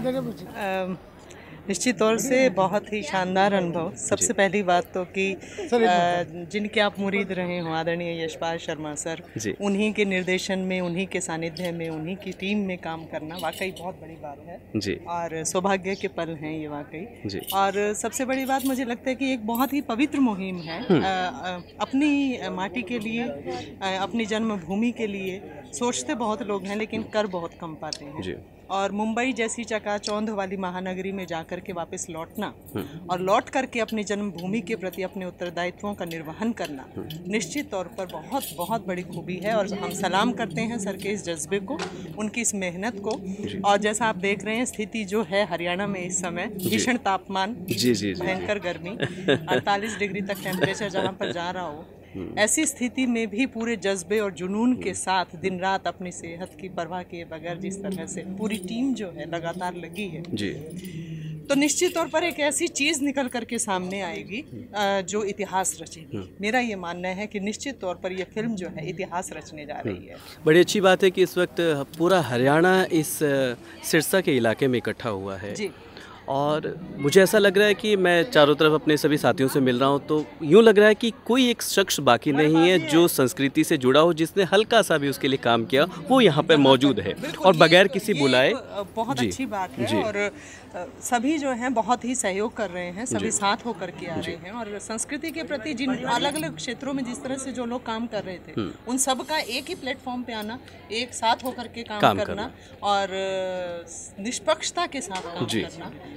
Speaker 3: निश्चित तौर से बहुत ही शानदार अनुभव। सबसे पहली बात तो कि जिनके आप मुरीद रहे हो, आदरणीय यशपाल शर्मा सर, उन्हीं के निर्देशन में, उन्हीं के सानिध्य में, उन्हीं की टीम में काम करना वाकई बहुत बड़ी बात है जी। और सौभाग्य के पल हैं ये वाकई जी। और सबसे बड़ी बात मुझे लगता है कि एक बहुत ही पवित्र मुहिम है। अपनी माटी के लिए, अपनी जन्मभूमि के लिए सोचते बहुत लोग हैं, लेकिन कर बहुत कम पाते हैं जी। और मुंबई जैसी चकाचौंध वाली महानगरी में जाकर के वापस लौटना और लौट करके अपनी जन्मभूमि के प्रति अपने उत्तरदायित्वों का निर्वहन करना निश्चित तौर पर बहुत बहुत बड़ी खूबी है। और हम सलाम करते हैं सर के इस जज्बे को, उनकी इस मेहनत को। और जैसा आप देख रहे हैं, स्थिति जो है हरियाणा में इस समय, भीषण तापमान, भयंकर गर्मी, 48 डिग्री तक टेम्परेचर जहाँ पर जा रहा हो, ऐसी स्थिति में भी पूरे जज्बे और जुनून के साथ दिन रात अपनी सेहत की परवाह किए बगैर जिस तरह से पूरी टीम जो है लगातार लगी है जी, तो निश्चित तौर पर एक ऐसी चीज़ निकल करके सामने आएगी जो इतिहास रचेगी। मेरा ये मानना है कि निश्चित तौर पर ये फिल्म जो है इतिहास रचने जा रही है।
Speaker 1: बड़ी अच्छी बात है कि इस वक्त पूरा हरियाणा इस सिरसा के इलाके में इकट्ठा हुआ है जी। और मुझे ऐसा लग रहा है कि मैं चारों तरफ अपने सभी साथियों से मिल रहा हूं, तो यूँ लग रहा है कि कोई एक शख्स बाकी नहीं है जो संस्कृति से जुड़ा हो, जिसने हल्का सा भी उसके लिए काम किया, वो यहाँ पे मौजूद है और बगैर किसी बुलाए।
Speaker 3: बहुत अच्छी बात है। और सभी जो हैं बहुत ही सहयोग कर रहे हैं, सभी साथ होकर के आ रहे हैं। और संस्कृति के प्रति जिन अलग अलग क्षेत्रों में जिस तरह से जो लोग काम कर रहे थे, उन सब का एक ही प्लेटफॉर्म पे आना, एक साथ होकर के काम करना और निष्पक्षता के साथ काम करना,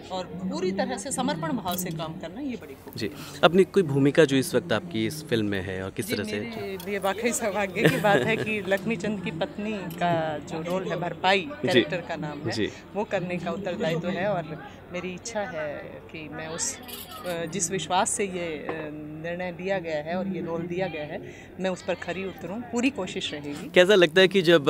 Speaker 7: और पूरी तरह से समर्पण भाव से काम करना, ये बड़ी खूबी
Speaker 1: जी। अपनी कोई भूमिका जो इस वक्त आपकी इस फिल्म में है और किस तरह से?
Speaker 7: मेरे लिए वाकई सौभाग्य की बात है कि लक्ष्मी चंद की पत्नी का जो रोल है, भरपाई कैरेक्टर का नाम है, वो करने का उत्तरदायित्व है। और मेरी इच्छा है कि मैं उस जिस विश्वास से ये निर्णय लिया गया है और ये रोल दिया गया है, मैं उस पर खरी उतरूं, पूरी कोशिश रहेगी।
Speaker 1: कैसा लगता है कि जब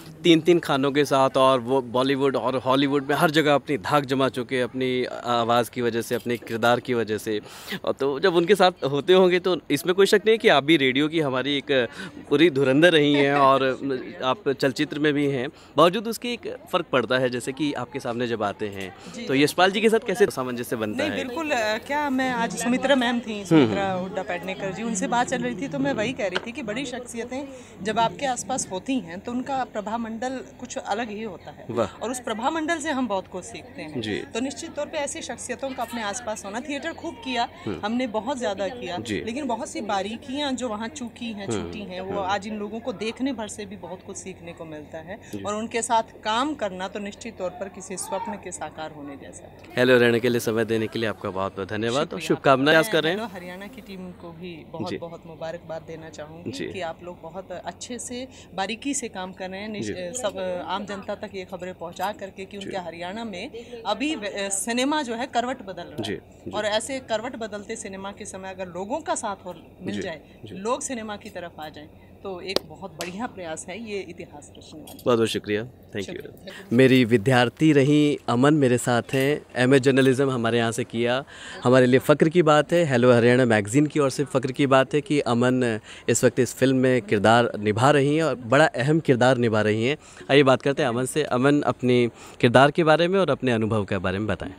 Speaker 1: 3 खानों के साथ और वो बॉलीवुड और हॉलीवुड में हर जगह अपनी धाक जमा चुके, अपनी आवाज़ की वजह से, अपने किरदार की वजह से, और तो जब उनके साथ होते होंगे तो इसमें कोई शक नहीं है कि आप भी रेडियो की हमारी एक पूरी धुरंधर रही हैं और आप चलचित्र में भी हैं, बावजूद उसके एक फ़र्क पड़ता है जैसे कि आपके सामने जब आते हैं तो यशपाल जी के साथ कैसे सामंजस्य बनता है?
Speaker 7: बिल्कुल। क्या मैं आज सुमित्रा मैम थी, सुमित्रा हुड्डा पेडनेकर जी, उनसे बात चल रही थी तो मैं वही कह रही थी कि बड़ी शख्सियतें जब आपके आसपास होती हैं तो उनका प्रभामंडल कुछ अलग ही होता है और उस प्रभामंडल से हम बहुत कुछ सीखते हैं। तो निश्चित तौर पे ऐसी शख्सियतों का अपने आसपास होना, थिएटर खूब किया हमने, बहुत ज़्यादा किया, लेकिन बहुत सी बारीकियाँ जो वहाँ चूकी हैं, छूटी हैं, वो आज इन लोगों को देखने भर से भी बहुत कुछ सीखने को मिलता है और उनके साथ काम करना तो निश्चित तौर पर किसी स्वप्न के साकार होने जैसा।
Speaker 1: हेलो रहने के लिए, समय देने के लिए आपका बहुत बहुत धन्यवाद और शुभकामनाएं कर रहे हैं।
Speaker 7: हरियाणा की टीम को भी बहुत बहुत मुबारकबाद देना चाहूँगी कि आप लोग बहुत अच्छे से बारीकी से काम कर रहे हैं, सब आम जनता तक ये खबरें पहुँचा करके कि उनके हरियाणा में अभी सिनेमा जो है करवट बदल रहा है और ऐसे करवट बदलते सिनेमा के समय अगर लोगों का साथ और मिल जाए, लोग सिनेमा की तरफ आ जाएं, तो एक बहुत बढ़िया प्रयास है, ये इतिहास रचने वाला।
Speaker 1: बहुत बहुत शुक्रिया, थैंक यू। मेरी विद्यार्थी रही अमन मेरे साथ हैं, एमए जर्नलिज्म हमारे यहाँ से किया। हमारे लिए फ़ख्र की बात है, हेलो हरियाणा मैगज़ीन की ओर से फ़ख्र की बात है कि अमन इस वक्त इस फिल्म में किरदार निभा रही हैं और बड़ा अहम किरदार निभा रही हैं। आइए बात करते हैं अमन से। अमन, अपनी किरदार के बारे में और अपने अनुभव के बारे में बताएँ।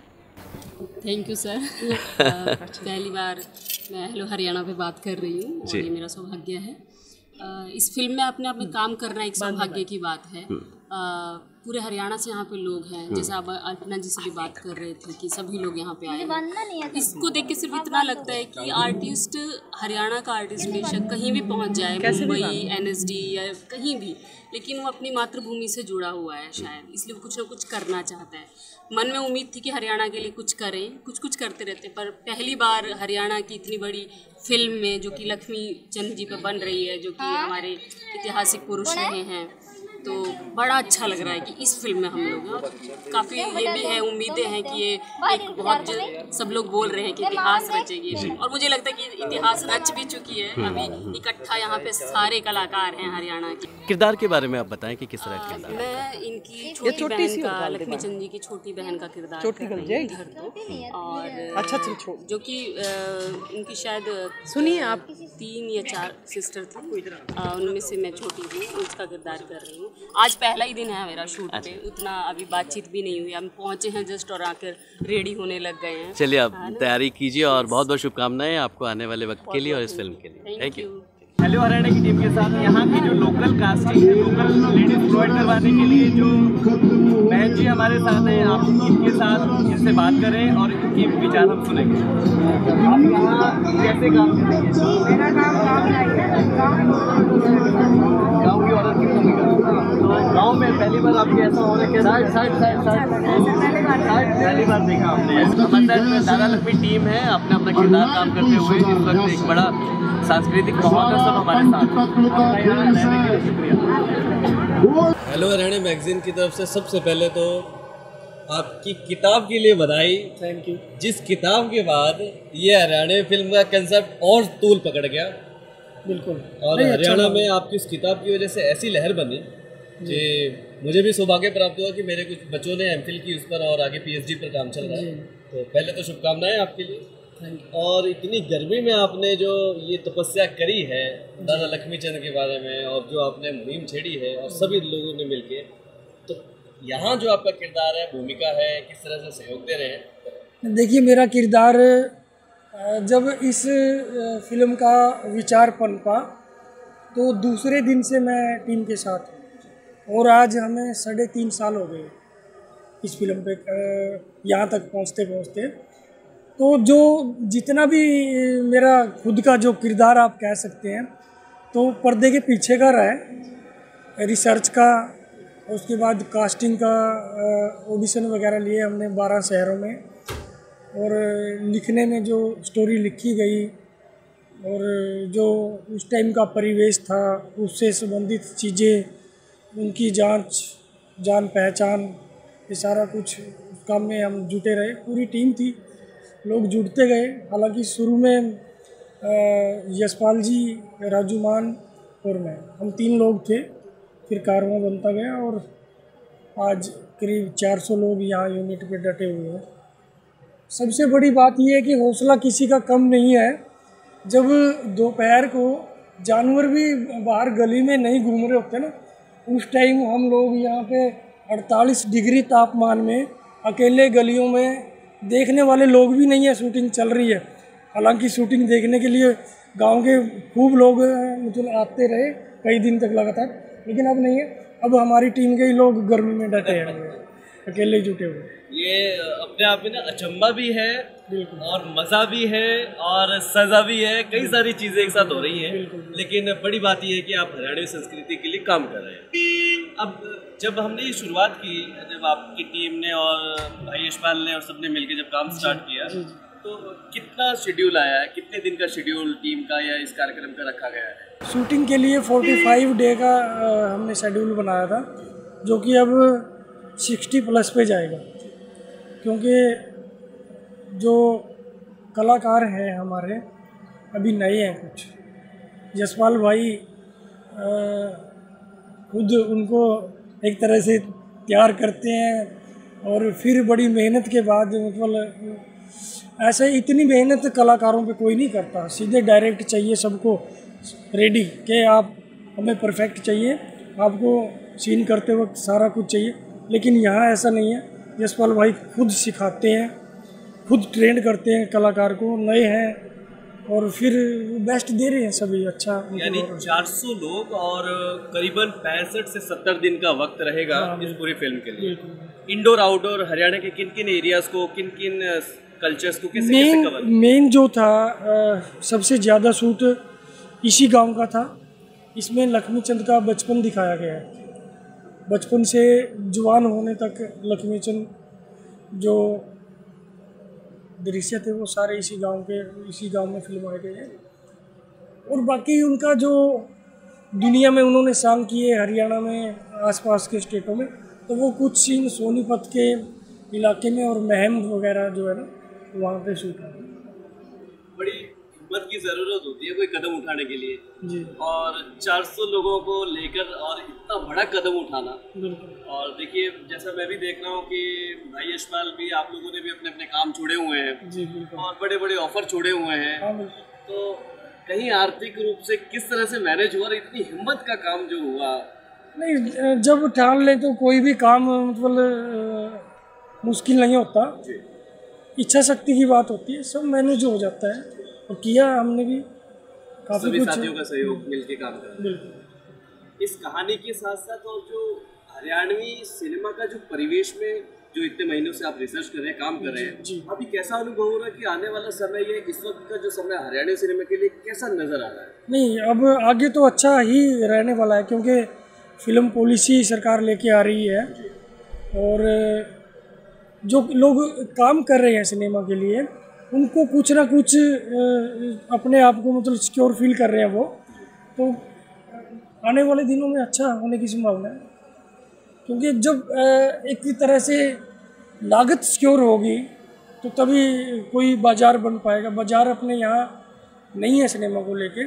Speaker 8: Thank you sir. पहली बार मैं हेलो हरियाणा पे बात कर रही हूँ और ये मेरा सौभाग्य है। इस फिल्म में अपने आप में काम करना एक सौभाग्य की बात है। पूरे हरियाणा से यहाँ पे लोग हैं, जैसे आप अल्पना जी से भी बात कर रहे थे कि सभी लोग यहाँ पे आए हैं। इसको देख के सिर्फ इतना लगता है कि आर्टिस्ट, हरियाणा का आर्टिस्ट बेशक कहीं भी पहुँच जाए, मुंबई, NSD या कहीं भी, लेकिन वो अपनी मातृभूमि से जुड़ा हुआ है शायद, इसलिए वो कुछ ना कुछ करना चाहता है। मन में उम्मीद थी कि हरियाणा के लिए कुछ करें, कुछ करते रहते, पर पहली बार हरियाणा की इतनी बड़ी फिल्म में, जो कि लक्ष्मी चंद जी पे बन रही है, जो कि हमारे ऐतिहासिक पुरुष रहे हैं, तो बड़ा अच्छा लग रहा है कि इस फिल्म में हम लोग काफ़ी, ये भी है, उम्मीदें हैं कि ये एक बहुत, सब लोग बोल रहे हैं कि इतिहास रचेगी फिल्म, और मुझे लगता है कि इतिहास रच भी चुकी है। अभी इकट्ठा यहाँ पे सारे कलाकार हैं हरियाणा के।
Speaker 1: किरदार के बारे में आप बताएं कि किस तरह का किरदार?
Speaker 8: मैं इनकी छोटी बहन का, लक्ष्मी चंद जी की छोटी बहन का किरदार कर रही हूँ घर तो, और जो कि इनकी शायद, सुनिए आप, 3 या 4 सिस्टर थी, उनमें से मैं छोटी हूँ, उसका किरदार कर रही हूँ। आज पहला ही दिन है मेरा शूट पे, उतना अभी बातचीत भी नहीं हुई, हम पहुँचे हैं जस्ट और आकर रेडी होने लग गए हैं।
Speaker 1: चलिए आप तैयारी कीजिए और बहुत बहुत शुभकामनाएं आपको आने वाले वक्त के लिए और इस फिल्म के लिए। Thank you. हेलो हरियाणा की टीम के साथ यहाँ की जो लोकल कास्टिंग है, लोकल लेडीज प्रोवाइड करवाने के लिए जो बहन जी हमारे साथ हैं, आप इनके साथ इनसे बात करें और इनके विचार हम सुनेंगे। आप यहाँ कैसे काम करेंगे? मेरा नाम गाँव की औरत की भूमिका। तो गाँव में पहली बार आपके ऐसा हो रहा है? पहली बार देखा आपने? हमारे साथ दादा लक्ष्मी टीम है, अपना अपना किरदार काम करते हुए इस वक्त एक बड़ा सांस्कृतिक माहौल है, सब हमारे साथ। हेलो हरियाणा मैगजीन की तरफ से सबसे पहले तो आपकी किताब के लिए बधाई।
Speaker 5: Thank you.
Speaker 1: जिस किताब के बाद ये हरियाणा फिल्म का कंसेप्ट और तूल पकड़ गया,
Speaker 5: बिल्कुल,
Speaker 1: और हरियाणा में आपकी उस किताब की वजह से ऐसी लहर बनी कि मुझे भी सौभाग्य प्राप्त हुआ कि मेरे कुछ बच्चों ने MPhil की उस पर और आगे PhD पर काम चल रहा है। तो पहले तो शुभकामनाएं आपके लिए। और इतनी गर्मी में आपने जो ये तपस्या करी है दादा लक्ष्मी चंद के बारे में, और जो आपने मुहिम छेड़ी है और सभी लोगों ने मिलके, तो यहाँ जो आपका किरदार है, भूमिका है, किस तरह से सहयोग दे रहे हैं?
Speaker 5: देखिए, मेरा किरदार जब इस फिल्म का विचार पनपा तो दूसरे दिन से मैं टीम के साथ हूँ, और आज हमें 3.5 साल हो गए इस फिल्म पे यहाँ तक पहुँचते। तो जो जितना भी मेरा खुद का जो किरदार आप कह सकते हैं, तो पर्दे के पीछे का रहा है, रिसर्च का, उसके बाद कास्टिंग का, ऑडिशन वगैरह लिए हमने 12 शहरों में,
Speaker 9: और लिखने में जो स्टोरी लिखी गई और जो उस टाइम का परिवेश था, उससे संबंधित चीज़ें, उनकी जान पहचान, ये सारा कुछ काम में हम जुटे रहे। पूरी टीम थी, लोग जुड़ते गए। हालांकि शुरू में यशपाल जी, राजू मान और मैं, हम 3 लोग थे। फिर कारवां बनता गया और आज करीब 400 लोग यहाँ यूनिट पे डटे हुए हैं। सबसे बड़ी बात यह है कि हौसला किसी का कम नहीं है। जब दोपहर को जानवर भी बाहर गली में नहीं घूम रहे होते ना, उस टाइम हम लोग यहाँ पे 48 डिग्री तापमान में अकेले गलियों में, देखने वाले लोग भी नहीं है, शूटिंग चल रही है। हालांकि शूटिंग देखने के लिए गांव के खूब लोग मतलब आते रहे कई दिन तक लगातार, लेकिन अब नहीं है। अब हमारी टीम के ही लोग गर्मी में डटे हैं, अकेले जुटे हुए।
Speaker 1: ये अपने आप में ना अचंभा भी है और मज़ा भी है और सज़ा भी है, कई सारी चीज़ें एक साथ हो रही हैं। लेकिन बड़ी बात यह है कि आप हरियाणवी संस्कृति के लिए काम कर रहे हैं। अब जब हमने ये शुरुआत की, जब आपकी टीम ने और भाई यशपाल ने और सबने मिलकर जब काम स्टार्ट किया, तो कितना शेड्यूल आया है, कितने दिन का शेड्यूल टीम का या इस कार्यक्रम का रखा गया है?
Speaker 9: शूटिंग के लिए 45 डे का हमने शेड्यूल बनाया था, जो कि अब 60+ पे जाएगा। क्योंकि जो कलाकार हैं हमारे अभी नए हैं कुछ, यशपाल भाई खुद उनको एक तरह से तैयार करते हैं और फिर बड़ी मेहनत के बाद, मतलब ऐसे इतनी मेहनत कलाकारों पे कोई नहीं करता। सीधे डायरेक्ट चाहिए सबको, रेडी कि आप हमें परफेक्ट चाहिए, आपको सीन करते वक्त सारा कुछ चाहिए। लेकिन यहाँ ऐसा नहीं है। यशपाल भाई खुद सिखाते हैं, खुद ट्रेंड करते हैं कलाकार को, नए हैं और फिर बेस्ट दे रहे हैं सभी। अच्छा,
Speaker 1: यानी 400 लोग और करीबन 65 से 70 दिन का वक्त रहेगा इस पूरी फिल्म के लिए। इंडोर आउटडोर हरियाणा के किन किन एरियाज को, किन किन कल्चर्स को कैसे कवर?
Speaker 9: मेन जो था सबसे ज़्यादा शूट इसी गांव का था। इसमें लक्ष्मीचंद का बचपन दिखाया गया है। बचपन से जवान होने तक लक्ष्मीचंद जो दृश्य थे वो सारे इसी गांव में फिल्माए गए हैं। और बाकी उनका जो दुनिया में उन्होंने काम किए हरियाणा में, आसपास के स्टेटों में, तो वो कुछ सीन सोनीपत के इलाके में और महम वगैरह जो है ना, वहाँ पे शूट है।
Speaker 1: बड़ी हिम्मत की ज़रूरत होती है कोई कदम उठाने के लिए
Speaker 9: जी।
Speaker 1: और 400 लोगों को लेकर और इतना बड़ा कदम उठाना। और देखिए, जैसा मैं भी देख रहा हूँ कि भाई यशपाल भी, आप लोगों ने भी अपने अपने काम छोड़े हुए हैं
Speaker 9: जी,
Speaker 1: और बड़े बड़े ऑफर छोड़े हुए हैं। तो कहीं आर्थिक रूप से किस तरह से मैनेज हुआ और इतनी हिम्मत का काम जो हुआ?
Speaker 9: नहीं, जब ठान लें तो कोई भी काम मतलब मुश्किल नहीं होता। इच्छा शक्ति की बात होती है, सब मैनेज हो जाता है। और किया हमने भी काफ़ी
Speaker 1: सभी
Speaker 9: कुछ,
Speaker 1: साथियों का सहयोग मिलके काम कर।
Speaker 9: बिल्कुल।
Speaker 1: इस कहानी के साथ साथ और जो हरियाणवी सिनेमा का जो परिवेश में जो इतने महीनों से आप रिसर्च कर रहे हैं, काम कर रहे हैं, अभी कैसा अनुभव हो रहा है कि आने वाला समय, ये इस वक्त का जो समय हरियाणवी सिनेमा के लिए कैसा नजर आ रहा है?
Speaker 9: नहीं, अब आगे तो अच्छा ही रहने वाला है, क्योंकि फिल्म पॉलिसी सरकार लेके आ रही है और जो लोग काम कर रहे हैं सिनेमा के लिए, उनको कुछ ना कुछ अपने आप को मतलब सिक्योर फील कर रहे हैं वो। तो आने वाले दिनों में अच्छा होने की संभावना है, क्योंकि जब एक तरह से लागत सिक्योर होगी तो तभी कोई बाज़ार बन पाएगा। बाज़ार अपने यहाँ नहीं है सिनेमा को लेके।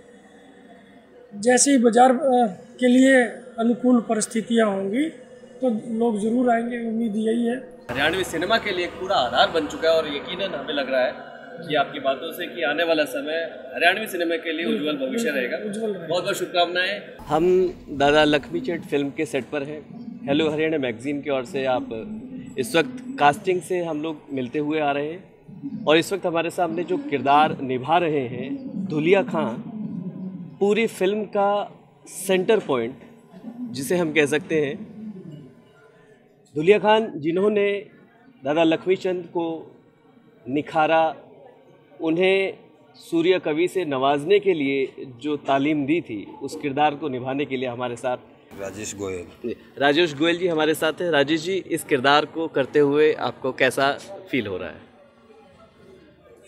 Speaker 9: जैसे ही बाज़ार के लिए अनुकूल परिस्थितियाँ होंगी तो लोग ज़रूर आएंगे, उम्मीद यही है।
Speaker 1: हरियाणवी सिनेमा के लिए एक पूरा आधार बन चुका है और यकीनन हमें लग रहा है कि आपकी बातों से कि आने वाला समय हरियाणवी सिनेमा के लिए उज्जवल भविष्य रहेगा। बहुत बहुत शुभकामनाएं। हम दादा लक्ष्मीचंद फिल्म के सेट पर हैं। हेलो हरियाणा मैगजीन की ओर से आप इस वक्त कास्टिंग से हम लोग मिलते हुए आ रहे हैं और इस वक्त हमारे सामने जो किरदार निभा रहे हैं, धुलिया खां, पूरी फिल्म का सेंटर पॉइंट जिसे हम कह सकते हैं। धुलिया खान जिन्होंने दादा लक्ष्मीचंद को निखारा, उन्हें सूर्य कवि से नवाजने के लिए जो तालीम दी थी, उस किरदार को निभाने के लिए हमारे साथ
Speaker 10: राजेश
Speaker 1: गोयल जी हमारे साथ हैं। राजेश जी, इस किरदार को करते हुए आपको कैसा फील हो रहा है?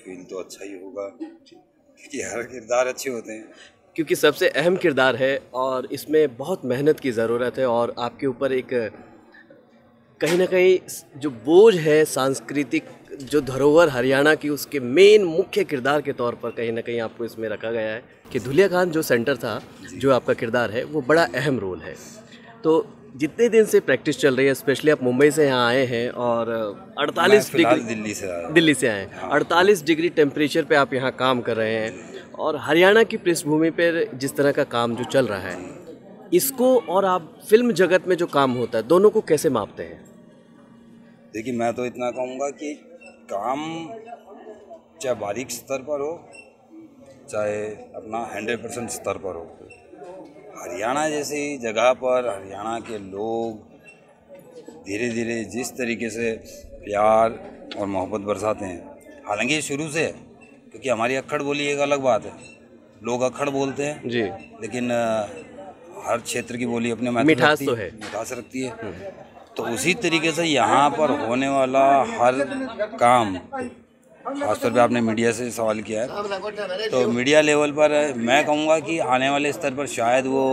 Speaker 10: फील तो अच्छा ही होगा क्योंकि हर किरदार अच्छे होते हैं,
Speaker 1: क्योंकि सबसे अहम किरदार है और इसमें बहुत मेहनत की ज़रूरत है और आपके ऊपर एक कहीं ना कहीं जो बोझ है सांस्कृतिक जो धरोहर हरियाणा की, उसके मेन मुख्य किरदार के तौर पर कहीं ना कहीं आपको इसमें रखा गया है कि धुलिया खान जो सेंटर था, जो आपका किरदार है, वो बड़ा अहम रोल है। तो जितने दिन से प्रैक्टिस चल रही है, स्पेशली आप मुंबई से यहाँ आए हैं और 48 डिग्री दिल्ली से आए, 48 डिग्री टेम्परेचर पे आप यहाँ काम कर रहे हैं और हरियाणा की पृष्ठभूमि पर जिस तरह का काम जो चल रहा है, इसको और आप फिल्म जगत में जो काम होता है, दोनों को कैसे मापते हैं?
Speaker 10: देखिए, मैं तो इतना कहूँगा कि काम चाहे बारीक स्तर पर हो चाहे अपना 100% स्तर पर हो, हरियाणा जैसी जगह पर हरियाणा के लोग धीरे धीरे जिस तरीके से प्यार और मोहब्बत बरसाते हैं, हालांकि ये शुरू से है क्योंकि हमारी अक्खड़ बोली एक अलग बात है, लोग अक्खड़ बोलते हैं जी, लेकिन हर क्षेत्र की बोली अपने
Speaker 1: मिठास तो है,
Speaker 10: मिठास रखती है। तो उसी तरीके से यहाँ पर होने वाला हर काम, खासतौर पे आपने मीडिया से सवाल किया है, तो मीडिया लेवल पर मैं कहूँगा कि आने वाले स्तर पर शायद वो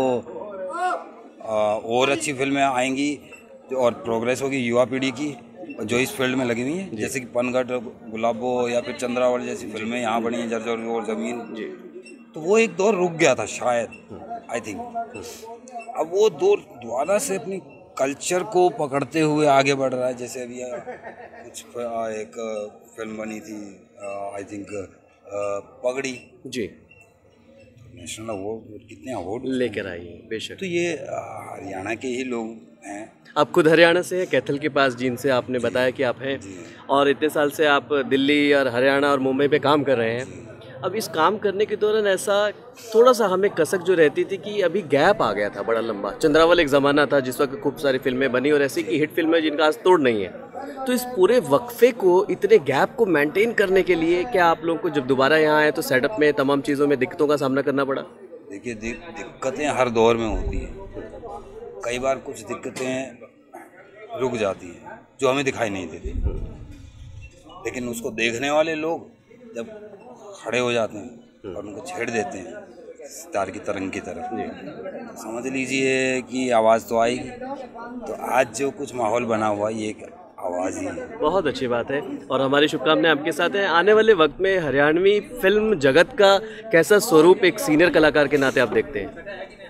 Speaker 10: और अच्छी फिल्में आएंगी और प्रोग्रेस होगी युवा पीढ़ी की जो इस फील्ड में लगी हुई है, जैसे कि पनघट, गुलाबो या फिर चंद्रावली जैसी फिल्में यहाँ बनी हैं, जर्जर और ज़मीन, तो वो एक दौर रुक गया था शायद, आई थिंक। अब वो दौर दोबारा से अपनी कल्चर को पकड़ते हुए आगे बढ़ रहा है। जैसे अभी कुछ एक फिल्म बनी थी, आई थिंक पगड़ी जी, नेशनल अवार्ड, कितने अवार्ड
Speaker 1: लेकर आई है बेशक।
Speaker 10: तो ये हरियाणा के ही लोग हैं।
Speaker 1: आप खुद हरियाणा से हैं, कैथल के पास, जिनसे आपने बताया कि आप हैं, और इतने साल से आप दिल्ली और हरियाणा और मुंबई पे काम कर रहे हैं। अब इस काम करने के दौरान ऐसा थोड़ा सा हमें कसक जो रहती थी कि अभी गैप आ गया था बड़ा लंबा। चंद्रावल एक ज़माना था जिस वक्त खूब सारी फिल्में बनी और ऐसी की हिट फिल्में जिनका आज तोड़ नहीं है। तो इस पूरे वक्फे को, इतने गैप को मेंटेन करने के लिए क्या आप लोगों को जब दोबारा यहाँ आए तो सेटअप में तमाम चीज़ों में दिक्कतों का सामना करना पड़ा?
Speaker 10: देखिए, दिक्कतें हर दौर में होती हैं। कई बार कुछ दिक्कतें रुक जाती हैं जो हमें दिखाई नहीं देती, लेकिन उसको देखने वाले लोग जब खड़े हो जाते हैं और उनको छेड़ देते हैं सितार की तरंग की तरफ, तो समझ लीजिए कि आवाज़ तो आएगी। तो आज जो कुछ माहौल बना हुआ है, ये एक आवाज़ ही है।
Speaker 1: बहुत अच्छी बात है और हमारी शुभकामनाएं आपके साथ हैं। आने वाले वक्त में हरियाणवी फिल्म जगत का कैसा स्वरूप एक सीनियर कलाकार के नाते आप देखते हैं?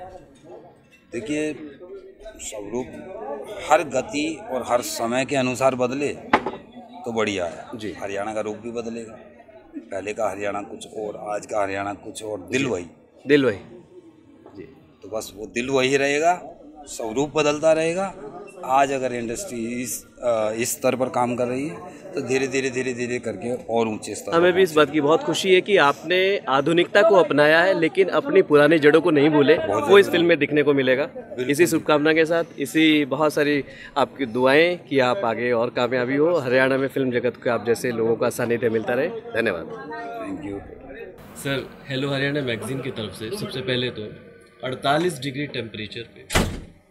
Speaker 10: देखिए, स्वरूप हर गति और हर समय के अनुसार बदले तो बढ़िया है जी। हरियाणा का रूप भी बदलेगा, पहले का हरियाणा कुछ और, आज का हरियाणा कुछ और, दिल वही जी। तो बस वो दिल वही रहेगा, स्वरूप बदलता रहेगा। आज अगर इंडस्ट्री इस स्तर पर काम कर रही है तो धीरे धीरे करके और ऊंचे स्तर।
Speaker 1: हमें भी इस बात की बहुत खुशी है कि आपने आधुनिकता को अपनाया है लेकिन अपनी पुरानी जड़ों को नहीं भूले, वो इस फिल्म में दिखने को मिलेगा। इसी शुभकामना के साथ, इसी बहुत सारी आपकी दुआएं कि आप आगे और कामयाबी हो, हरियाणा में फिल्म जगत को आप जैसे लोगों का सानिध्य मिलता रहे। धन्यवाद।
Speaker 10: Thank you
Speaker 1: sir. Hello Haryana magazine की तरफ से सबसे पहले तो 48 डिग्री टेम्परेचर पे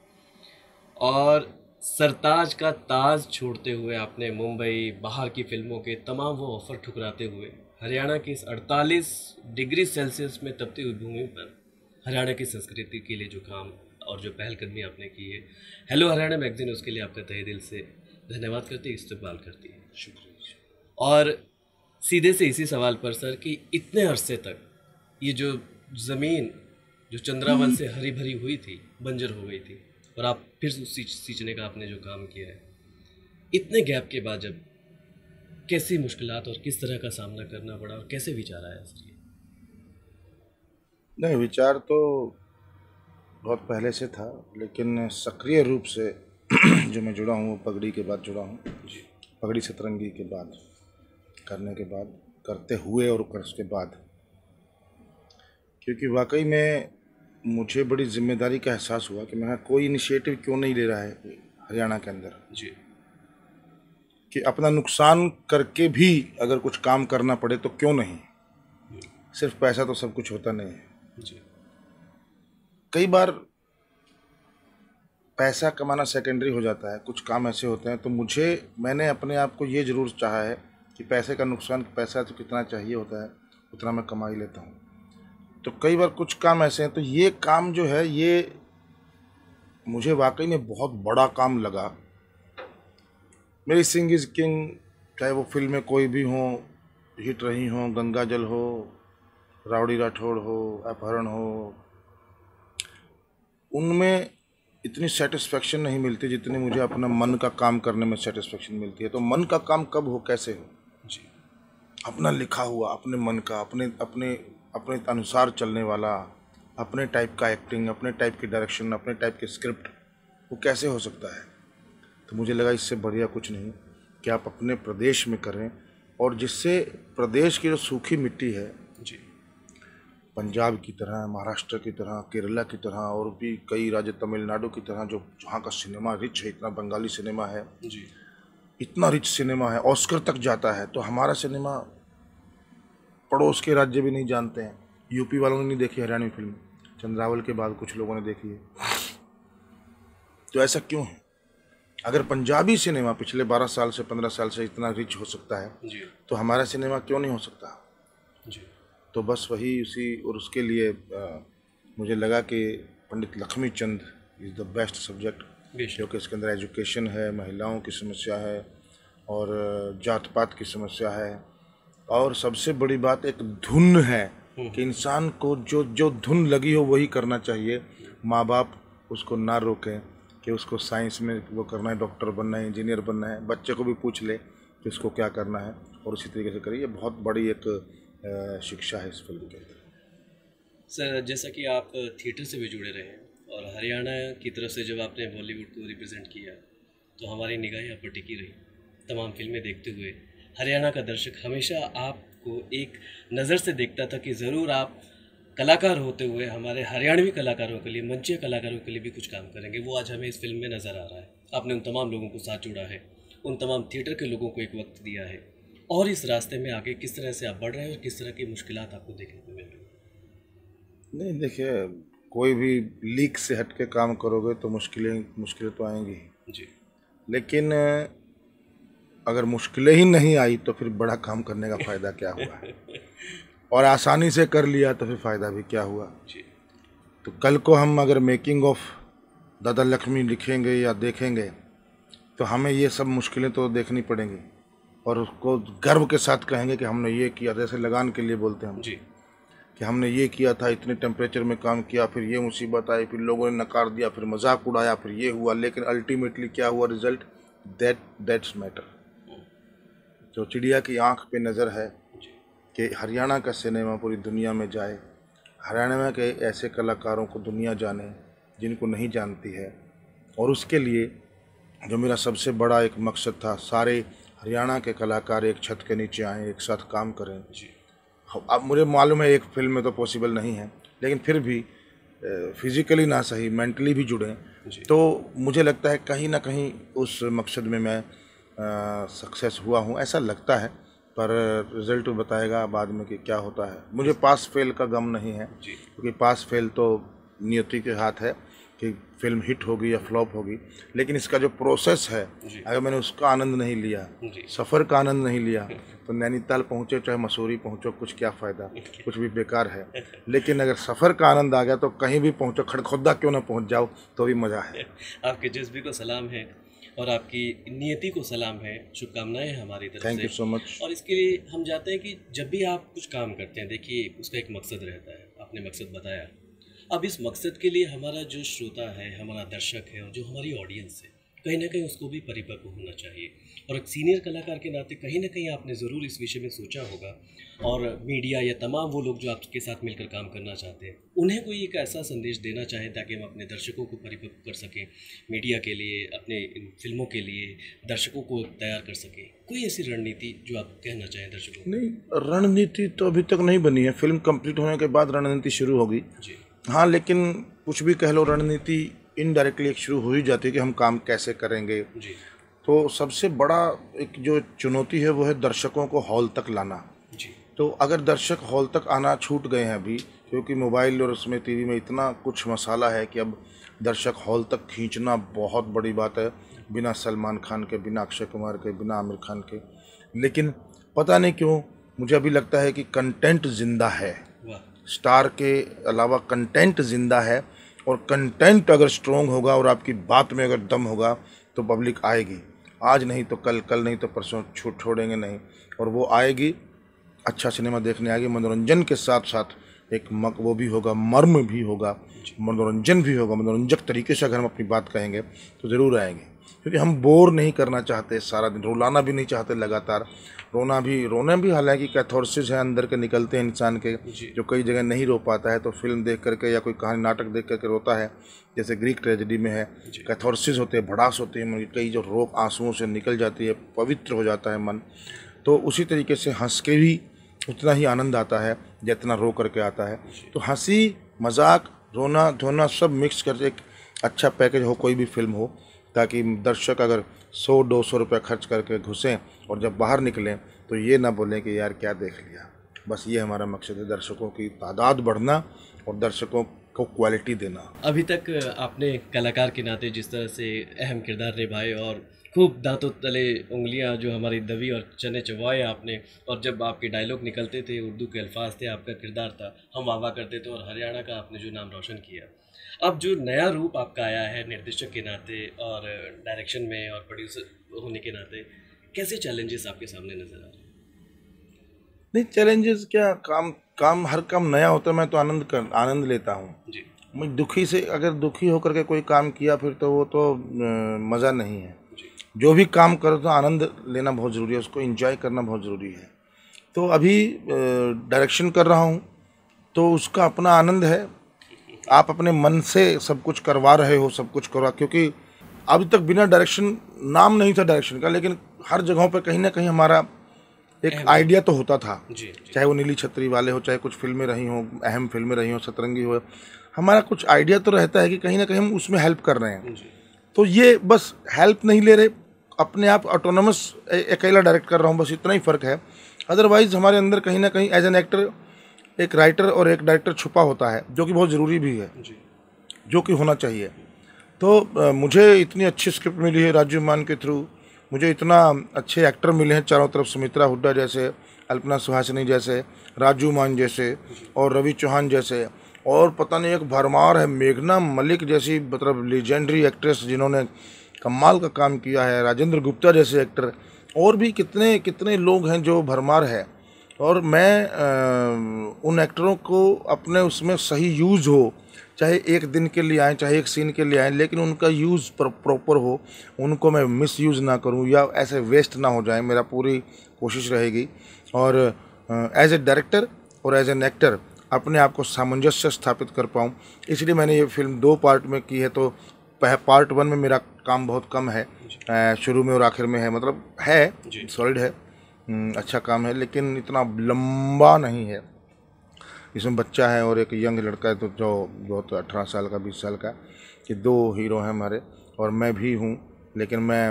Speaker 1: और सरताज का ताज छोड़ते हुए आपने मुंबई, बाहर की फिल्मों के तमाम वो ऑफर ठुकराते हुए हरियाणा की इस 48 डिग्री सेल्सियस में तपती हुई भूमि पर हरियाणा की संस्कृति के लिए जो काम और जो पहलकदमी आपने की है, हेलो हरियाणा मैगजीन उसके लिए आपका तहे दिल से धन्यवाद करती है, इस्तकबाल करती है। शुक्रिया। और सीधे से इसी सवाल पर सर कि इतने अरसे तक ये जो ज़मीन जो चंद्रावल से हरी भरी हुई थी, बंजर हो गई थी, और आप फिर सींचने का आपने जो काम किया है, इतने गैप के बाद जब कैसी मुश्किलात और किस तरह का सामना करना पड़ा और कैसे विचार आया सर?
Speaker 11: नहीं, विचार तो बहुत पहले से था, लेकिन सक्रिय रूप से जो मैं जुड़ा हूँ वो पगड़ी के बाद जुड़ा हूँ। पगड़ी सतरंगी के बाद करने के बाद, करते हुए और उसके बाद, क्योंकि वाकई में मुझे बड़ी जिम्मेदारी का एहसास हुआ कि मैं कोई इनिशिएटिव क्यों नहीं ले रहा है हरियाणा के अंदर जी, कि अपना नुकसान करके भी अगर कुछ काम करना पड़े तो क्यों नहीं। सिर्फ पैसा तो सब कुछ होता नहीं है जी। कई बार पैसा कमाना सेकेंडरी हो जाता है, कुछ काम ऐसे होते हैं। तो मैंने अपने आप को ये ज़रूर चाहा है कि पैसे का नुकसान, पैसा तो कितना चाहिए होता है उतना मैं कमा ही लेता हूँ। तो कई बार कुछ काम ऐसे हैं, तो ये काम जो है ये मुझे वाकई में बहुत बड़ा काम लगा। मेरी सिंह इज़ किंग, चाहे वो फिल्में कोई भी हों, हिट रही हों, गंगा जल हो, रावड़ी राठौड़ हो, अपहरण हो, उनमें इतनी सेटिस्फेक्शन नहीं मिलती जितनी मुझे अपना मन का काम करने में सेटिस्फेक्शन मिलती है। तो मन का काम कब हो, कैसे हो जी, अपना लिखा हुआ, अपने मन का, अपने अपने अपने अनुसार चलने वाला, अपने टाइप का एक्टिंग, अपने टाइप की डायरेक्शन, अपने टाइप की स्क्रिप्ट, वो कैसे हो सकता है। तो मुझे लगा इससे बढ़िया कुछ नहीं कि आप अपने प्रदेश में करें, और जिससे प्रदेश की जो सूखी मिट्टी है जी, पंजाब की तरह, महाराष्ट्र की तरह, केरला की तरह और भी कई राज्य, तमिलनाडु की तरह, जो जहाँ का सिनेमा रिच है, इतना बंगाली सिनेमा है जी, इतना रिच सिनेमा है, ऑस्कर तक जाता है, तो हमारा सिनेमा पड़ोस के राज्य भी नहीं जानते हैं। यूपी वालों ने नहीं देखी हरियाणवी फिल्म, चंद्रावल के बाद कुछ लोगों ने देखी है। तो ऐसा क्यों है? अगर पंजाबी सिनेमा पिछले 12 साल से 15 साल से इतना रिच हो सकता है जी, तो हमारा सिनेमा क्यों नहीं हो सकता जी। तो बस वही उसी, और उसके लिए मुझे लगा कि Pandit Lakshmichand is the best subject, क्योंकि इसके अंदर एजुकेशन है, महिलाओं की समस्या है और जात पात की समस्या है, और सबसे बड़ी बात एक धुन है कि इंसान को जो जो धुन लगी हो वही करना चाहिए। माँ बाप उसको ना रोकें कि उसको साइंस में वो करना है, डॉक्टर बनना है, इंजीनियर बनना है, बच्चे को भी पूछ ले कि उसको क्या करना है और उसी तरीके से करिए। बहुत बड़ी एक शिक्षा है इस फिल्म के अंदर।
Speaker 1: सर, जैसा कि आप थिएटर से भी जुड़े रहे हैं और हरियाणा की तरफ से जब आपने बॉलीवुड को रिप्रेजेंट किया तो हमारी निगाहें यहाँ पर टिकी रही। तमाम फिल्में देखते हुए हरियाणा का दर्शक हमेशा आपको एक नज़र से देखता था कि ज़रूर आप कलाकार होते हुए हमारे हरियाणवी कलाकारों के लिए, मंचीय कलाकारों के लिए भी कुछ काम करेंगे। वो आज हमें इस फिल्म में नज़र आ रहा है। आपने उन तमाम लोगों को साथ जोड़ा है, उन तमाम थिएटर के लोगों को एक वक्त दिया है, और इस रास्ते में आगे किस तरह से आप बढ़ रहे हैं और किस तरह की मुश्किलात आपको देखने को मिल रही है?
Speaker 11: नहीं, देखिए, कोई भी लीक से हट के काम करोगे तो मुश्किलें तो आएंगी जी, लेकिन अगर मुश्किलें ही नहीं आई तो फिर बड़ा काम करने का फ़ायदा क्या हुआ है? और आसानी से कर लिया तो फिर फ़ायदा भी क्या हुआ जी। तो कल को हम अगर मेकिंग ऑफ दादा लक्ष्मी लिखेंगे या देखेंगे तो हमें ये सब मुश्किलें तो देखनी पड़ेंगी, और उसको गर्व के साथ कहेंगे कि हमने ये किया। जैसे लगान के लिए बोलते हैं हम जी, कि हमने ये किया था, इतने टेम्परेचर में काम किया, फिर ये मुसीबत आई, फिर लोगों ने नकार दिया, फिर मजाक उड़ाया, फिर ये हुआ, लेकिन अल्टीमेटली क्या हुआ रिजल्ट? That's matter. जो चिड़िया की आंख पे नज़र है कि हरियाणा का सिनेमा पूरी दुनिया में जाए, हरियाणा के ऐसे कलाकारों को दुनिया जाने जिनको नहीं जानती है, और उसके लिए जो मेरा सबसे बड़ा एक मकसद था, सारे हरियाणा के कलाकार एक छत के नीचे आएँ, एक साथ काम करें जी। अब मुझे मालूम है एक फिल्म में तो पॉसिबल नहीं है, लेकिन फिर भी फिज़िकली ना सही मेंटली भी जुड़ें, तो मुझे लगता है कहीं ना कहीं उस मकसद में मैं सक्सेस हुआ हूँ, ऐसा लगता है। पर रिज़ल्ट बताएगा बाद में कि क्या होता है। मुझे पास फेल का गम नहीं है, क्योंकि पास फेल तो नियति के हाथ है कि फिल्म हिट होगी या फ्लॉप होगी, लेकिन इसका जो प्रोसेस है, अगर मैंने उसका आनंद नहीं लिया, सफ़र का आनंद नहीं लिया, तो नैनीताल पहुँचे चाहे मसूरी पहुँचो, कुछ क्या फ़ायदा, कुछ भी बेकार है। लेकिन अगर सफ़र का आनंद आ गया तो कहीं भी पहुँचो, खड़खुदा क्यों ना पहुँच जाओ, तो भी मज़ा है।
Speaker 1: आपके जज्बे को सलाम है और आपकी नियति को सलाम है, शुभकामनाएं हैं हमारी तरफ से।
Speaker 11: Thank you so much.
Speaker 1: और इसके लिए हम चाहते हैं कि जब भी आप कुछ काम करते हैं, देखिए उसका एक मकसद रहता है, आपने मकसद बताया। अब इस मकसद के लिए हमारा जो श्रोता है, हमारा दर्शक है और जो हमारी ऑडियंस है, कहीं ना कहीं उसको भी परिपक्व होना चाहिए। और एक सीनियर कलाकार के नाते कहीं ना कहीं आपने ज़रूर इस विषय में सोचा होगा, और मीडिया या तमाम वो लोग जो आपके साथ मिलकर काम करना चाहते हैं, उन्हें कोई एक ऐसा संदेश देना चाहें ताकि हम अपने दर्शकों को परिपक्व कर सकें, मीडिया के लिए, अपने इन फिल्मों के लिए दर्शकों को तैयार कर सकें। कोई ऐसी रणनीति जो आप कहना चाहें दर्शकों को?
Speaker 11: नहीं, रणनीति तो अभी तक नहीं बनी है। फिल्म कंप्लीट होने के बाद रणनीति शुरू होगी जी। हाँ, लेकिन कुछ भी कह लो, रणनीति इनडायरेक्टली एक शुरू हो ही जाती है कि हम काम कैसे करेंगे जी। तो सबसे बड़ा एक जो चुनौती है वो है दर्शकों को हॉल तक लाना जी। तो अगर दर्शक हॉल तक आना छूट गए हैं अभी, क्योंकि मोबाइल और उसमें टीवी में इतना कुछ मसाला है कि अब दर्शक हॉल तक खींचना बहुत बड़ी बात है, बिना सलमान खान के, बिना अक्षय कुमार के, बिना आमिर खान के। लेकिन पता नहीं क्यों मुझे अभी लगता है कि कंटेंट ज़िंदा है, स्टार के अलावा कंटेंट ज़िंदा है, और कंटेंट अगर स्ट्रॉन्ग होगा और आपकी बात में अगर दम होगा तो पब्लिक आएगी। आज नहीं तो कल, कल नहीं तो परसों छोड़ेंगे नहीं, और वो आएगी, अच्छा सिनेमा देखने आएगी। मनोरंजन के साथ साथ एक वो भी होगा, मर्म भी होगा, मनोरंजन भी होगा। मनोरंजक तरीके से अगर हम अपनी बात कहेंगे तो ज़रूर आएंगे, क्योंकि हम बोर नहीं करना चाहते सारा दिन, रुलाना भी नहीं चाहते लगातार। रोना भी हालांकि कैथार्सिस है अंदर के, निकलते हैं इंसान के, जो कई जगह नहीं रो पाता है तो फिल्म देख करके या कोई कहानी नाटक देख करके रोता है, जैसे ग्रीक ट्रेजेडी में है। कैथार्सिस होते हैं, भड़ास होते हैं, कई जो रोक आंसुओं से निकल जाती है, पवित्र हो जाता है मन। तो उसी तरीके से हंस के भी उतना ही आनंद आता है जितना रो करके आता है। तो हंसी, मजाक, रोना धोना सब मिक्स करके एक अच्छा पैकेज हो कोई भी फिल्म हो, ताकि दर्शक अगर 100-200 रुपये खर्च करके घुसें और जब बाहर निकलें तो ये ना बोलें कि यार क्या देख लिया। बस ये हमारा मकसद है, दर्शकों की तादाद बढ़ना और दर्शकों को क्वालिटी देना।
Speaker 1: अभी तक आपने कलाकार के नाते जिस तरह से अहम किरदार निभाए और खूब दांतों तले उंगलियां जो हमारी दबी और चने चबाए आपने, और जब आपके डायलॉग निकलते थे, उर्दू के अल्फाज थे, आपका किरदार था, हम वाह वाह करते थे, और हरियाणा का आपने जो नाम रोशन किया। अब जो नया रूप आपका आया है निर्देशक के नाते और डायरेक्शन में और प्रोड्यूसर होने के नाते, कैसे चैलेंजेस आपके सामने नजर आ रहे हैं?
Speaker 11: नहीं, चैलेंजेस क्या, काम हर काम नया होता है, मैं तो आनंद लेता हूँ जी। मैं दुखी से अगर दुखी होकर के कोई काम किया फिर तो वो तो मज़ा नहीं है। जो भी काम करो तो आनंद लेना बहुत ज़रूरी है, उसको एंजॉय करना बहुत ज़रूरी है। तो अभी डायरेक्शन कर रहा हूँ तो उसका अपना आनंद है। आप अपने मन से सब कुछ करवा रहे हो, सब कुछ करवा, क्योंकि अभी तक बिना डायरेक्शन, नाम नहीं था डायरेक्शन का, लेकिन हर जगहों पे कहीं ना कहीं हमारा एक आइडिया तो होता था जी। चाहे वो नीली छतरी वाले हो, चाहे कुछ फिल्में रही हों, अहम फिल्में रही हों, सतरंगी हो, हमारा कुछ आइडिया तो रहता है कि कहीं ना कहीं हम उसमें हेल्प कर रहे हैं। तो ये बस हेल्प नहीं ले रहे, अपने आप ऑटोनोमस अकेला डायरेक्ट कर रहा हूँ, बस इतना ही फ़र्क है। अदरवाइज़ हमारे अंदर कहीं ना कहीं एज एन एक्टर एक राइटर और एक डायरेक्टर छुपा होता है, जो कि बहुत ज़रूरी भी है, जो कि होना चाहिए। तो मुझे इतनी अच्छी स्क्रिप्ट मिली है राजू मान के थ्रू, मुझे इतना अच्छे एक्टर मिले हैं चारों तरफ, सुमित्रा हुड्डा जैसे, अल्पना सुहासिनी जैसे, राजू मान जैसे और रवि चौहान जैसे, और पता नहीं एक भरमार है, मेघना मलिक जैसी मतलब लेजेंडरी एक्ट्रेस जिन्होंने कमाल का काम किया है, राजेंद्र गुप्ता जैसे एक्टर, और भी कितने कितने लोग हैं जो भरमार है। और मैं उन एक्टरों को अपने उसमें सही यूज़ हो, चाहे एक दिन के लिए आए, चाहे एक सीन के लिए आए, लेकिन उनका यूज़ प्रॉपर हो, उनको मैं मिस यूज़ ना करूं या ऐसे वेस्ट ना हो जाए, मेरा पूरी कोशिश रहेगी। और एज ए डायरेक्टर और एज एन एक्टर अपने आप को सामंजस्य स्थापित कर पाऊँ, इसलिए मैंने ये फिल्म 2 पार्ट में की है। तो पार्ट 1 में मेरा काम बहुत कम है, शुरू में और आखिर में है, मतलब है सॉलिड है, अच्छा काम है, लेकिन इतना लंबा नहीं है। इसमें बच्चा है और एक यंग लड़का है, तो जो बहुत 18 साल का 20 साल का, कि 2 हीरो हैं हमारे, और मैं भी हूँ, लेकिन मैं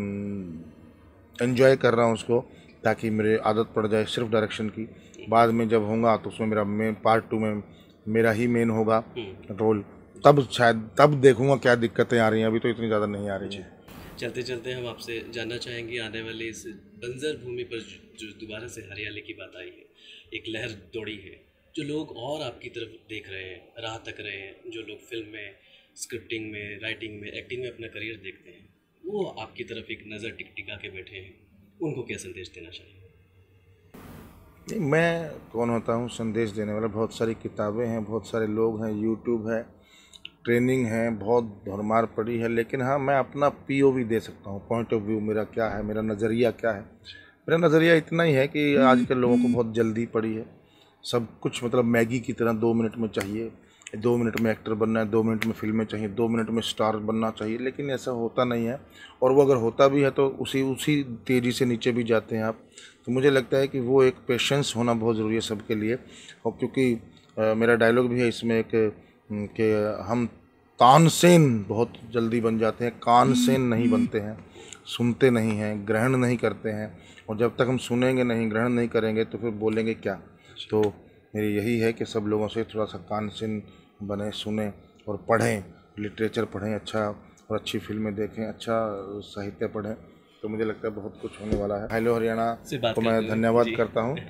Speaker 11: एंजॉय कर रहा हूँ उसको, ताकि मेरे आदत पड़ जाए सिर्फ डायरेक्शन की। बाद में जब होगा तो उसमें मेरा मेन पार्ट 2 में मेरा ही मेन होगा रोल, तब शायद तब देखूँगा क्या दिक्कतें आ रही हैं, अभी तो इतनी ज़्यादा नहीं आ रही हैं।
Speaker 1: चलते चलते हम आपसे जानना चाहेंगे, आने वाले इस बंजर भूमि पर जो दोबारा से हरियाली की बात आई है, एक लहर दौड़ी है, जो लोग और आपकी तरफ देख रहे हैं, राह तक रहे हैं, जो लोग फिल्म में, स्क्रिप्टिंग में, राइटिंग में, एक्टिंग में अपना करियर देखते हैं, वो आपकी तरफ एक नज़र टिका के बैठे हैं, उनको क्या संदेश देना चाहिए?
Speaker 11: नहीं, मैं कौन होता हूँ संदेश देने वाला? बहुत सारी किताबें हैं, बहुत सारे लोग हैं, यूट्यूब है, ट्रेनिंग है, बहुत भरमार पड़ी है, लेकिन हाँ मैं अपना POV दे सकता हूँ, पॉइंट ऑफ व्यू मेरा क्या है, मेरा नज़रिया क्या है। मेरा नज़रिया इतना ही है कि आजकल लोगों को बहुत जल्दी पड़ी है, सब कुछ मतलब मैगी की तरह 2 मिनट में चाहिए, 2 मिनट में एक्टर बनना है, 2 मिनट में फिल्में चाहिए, 2 मिनट में स्टार बनना चाहिए, लेकिन ऐसा होता नहीं है। और वो अगर होता भी है तो उसी तेज़ी से नीचे भी जाते हैं आप। तो मुझे लगता है कि वो एक पेशेंस होना बहुत ज़रूरी है सबके लिए। और क्योंकि मेरा डायलॉग भी है इसमें एक कि हम तानसेन बहुत जल्दी बन जाते हैं, कानसेन नहीं बनते हैं, सुनते नहीं हैं, ग्रहण नहीं करते हैं, और जब तक हम सुनेंगे नहीं, ग्रहण नहीं करेंगे तो फिर बोलेंगे क्या। तो मेरी यही है कि सब लोगों से थोड़ा सा कानसेन बने, सुने और पढ़ें, लिटरेचर पढ़ें अच्छा, और अच्छी फिल्में देखें, अच्छा साहित्य पढ़ें, तो मुझे लगता है बहुत कुछ होने वाला है। हेलो हरियाणा को मैं धन्यवाद करता हूँ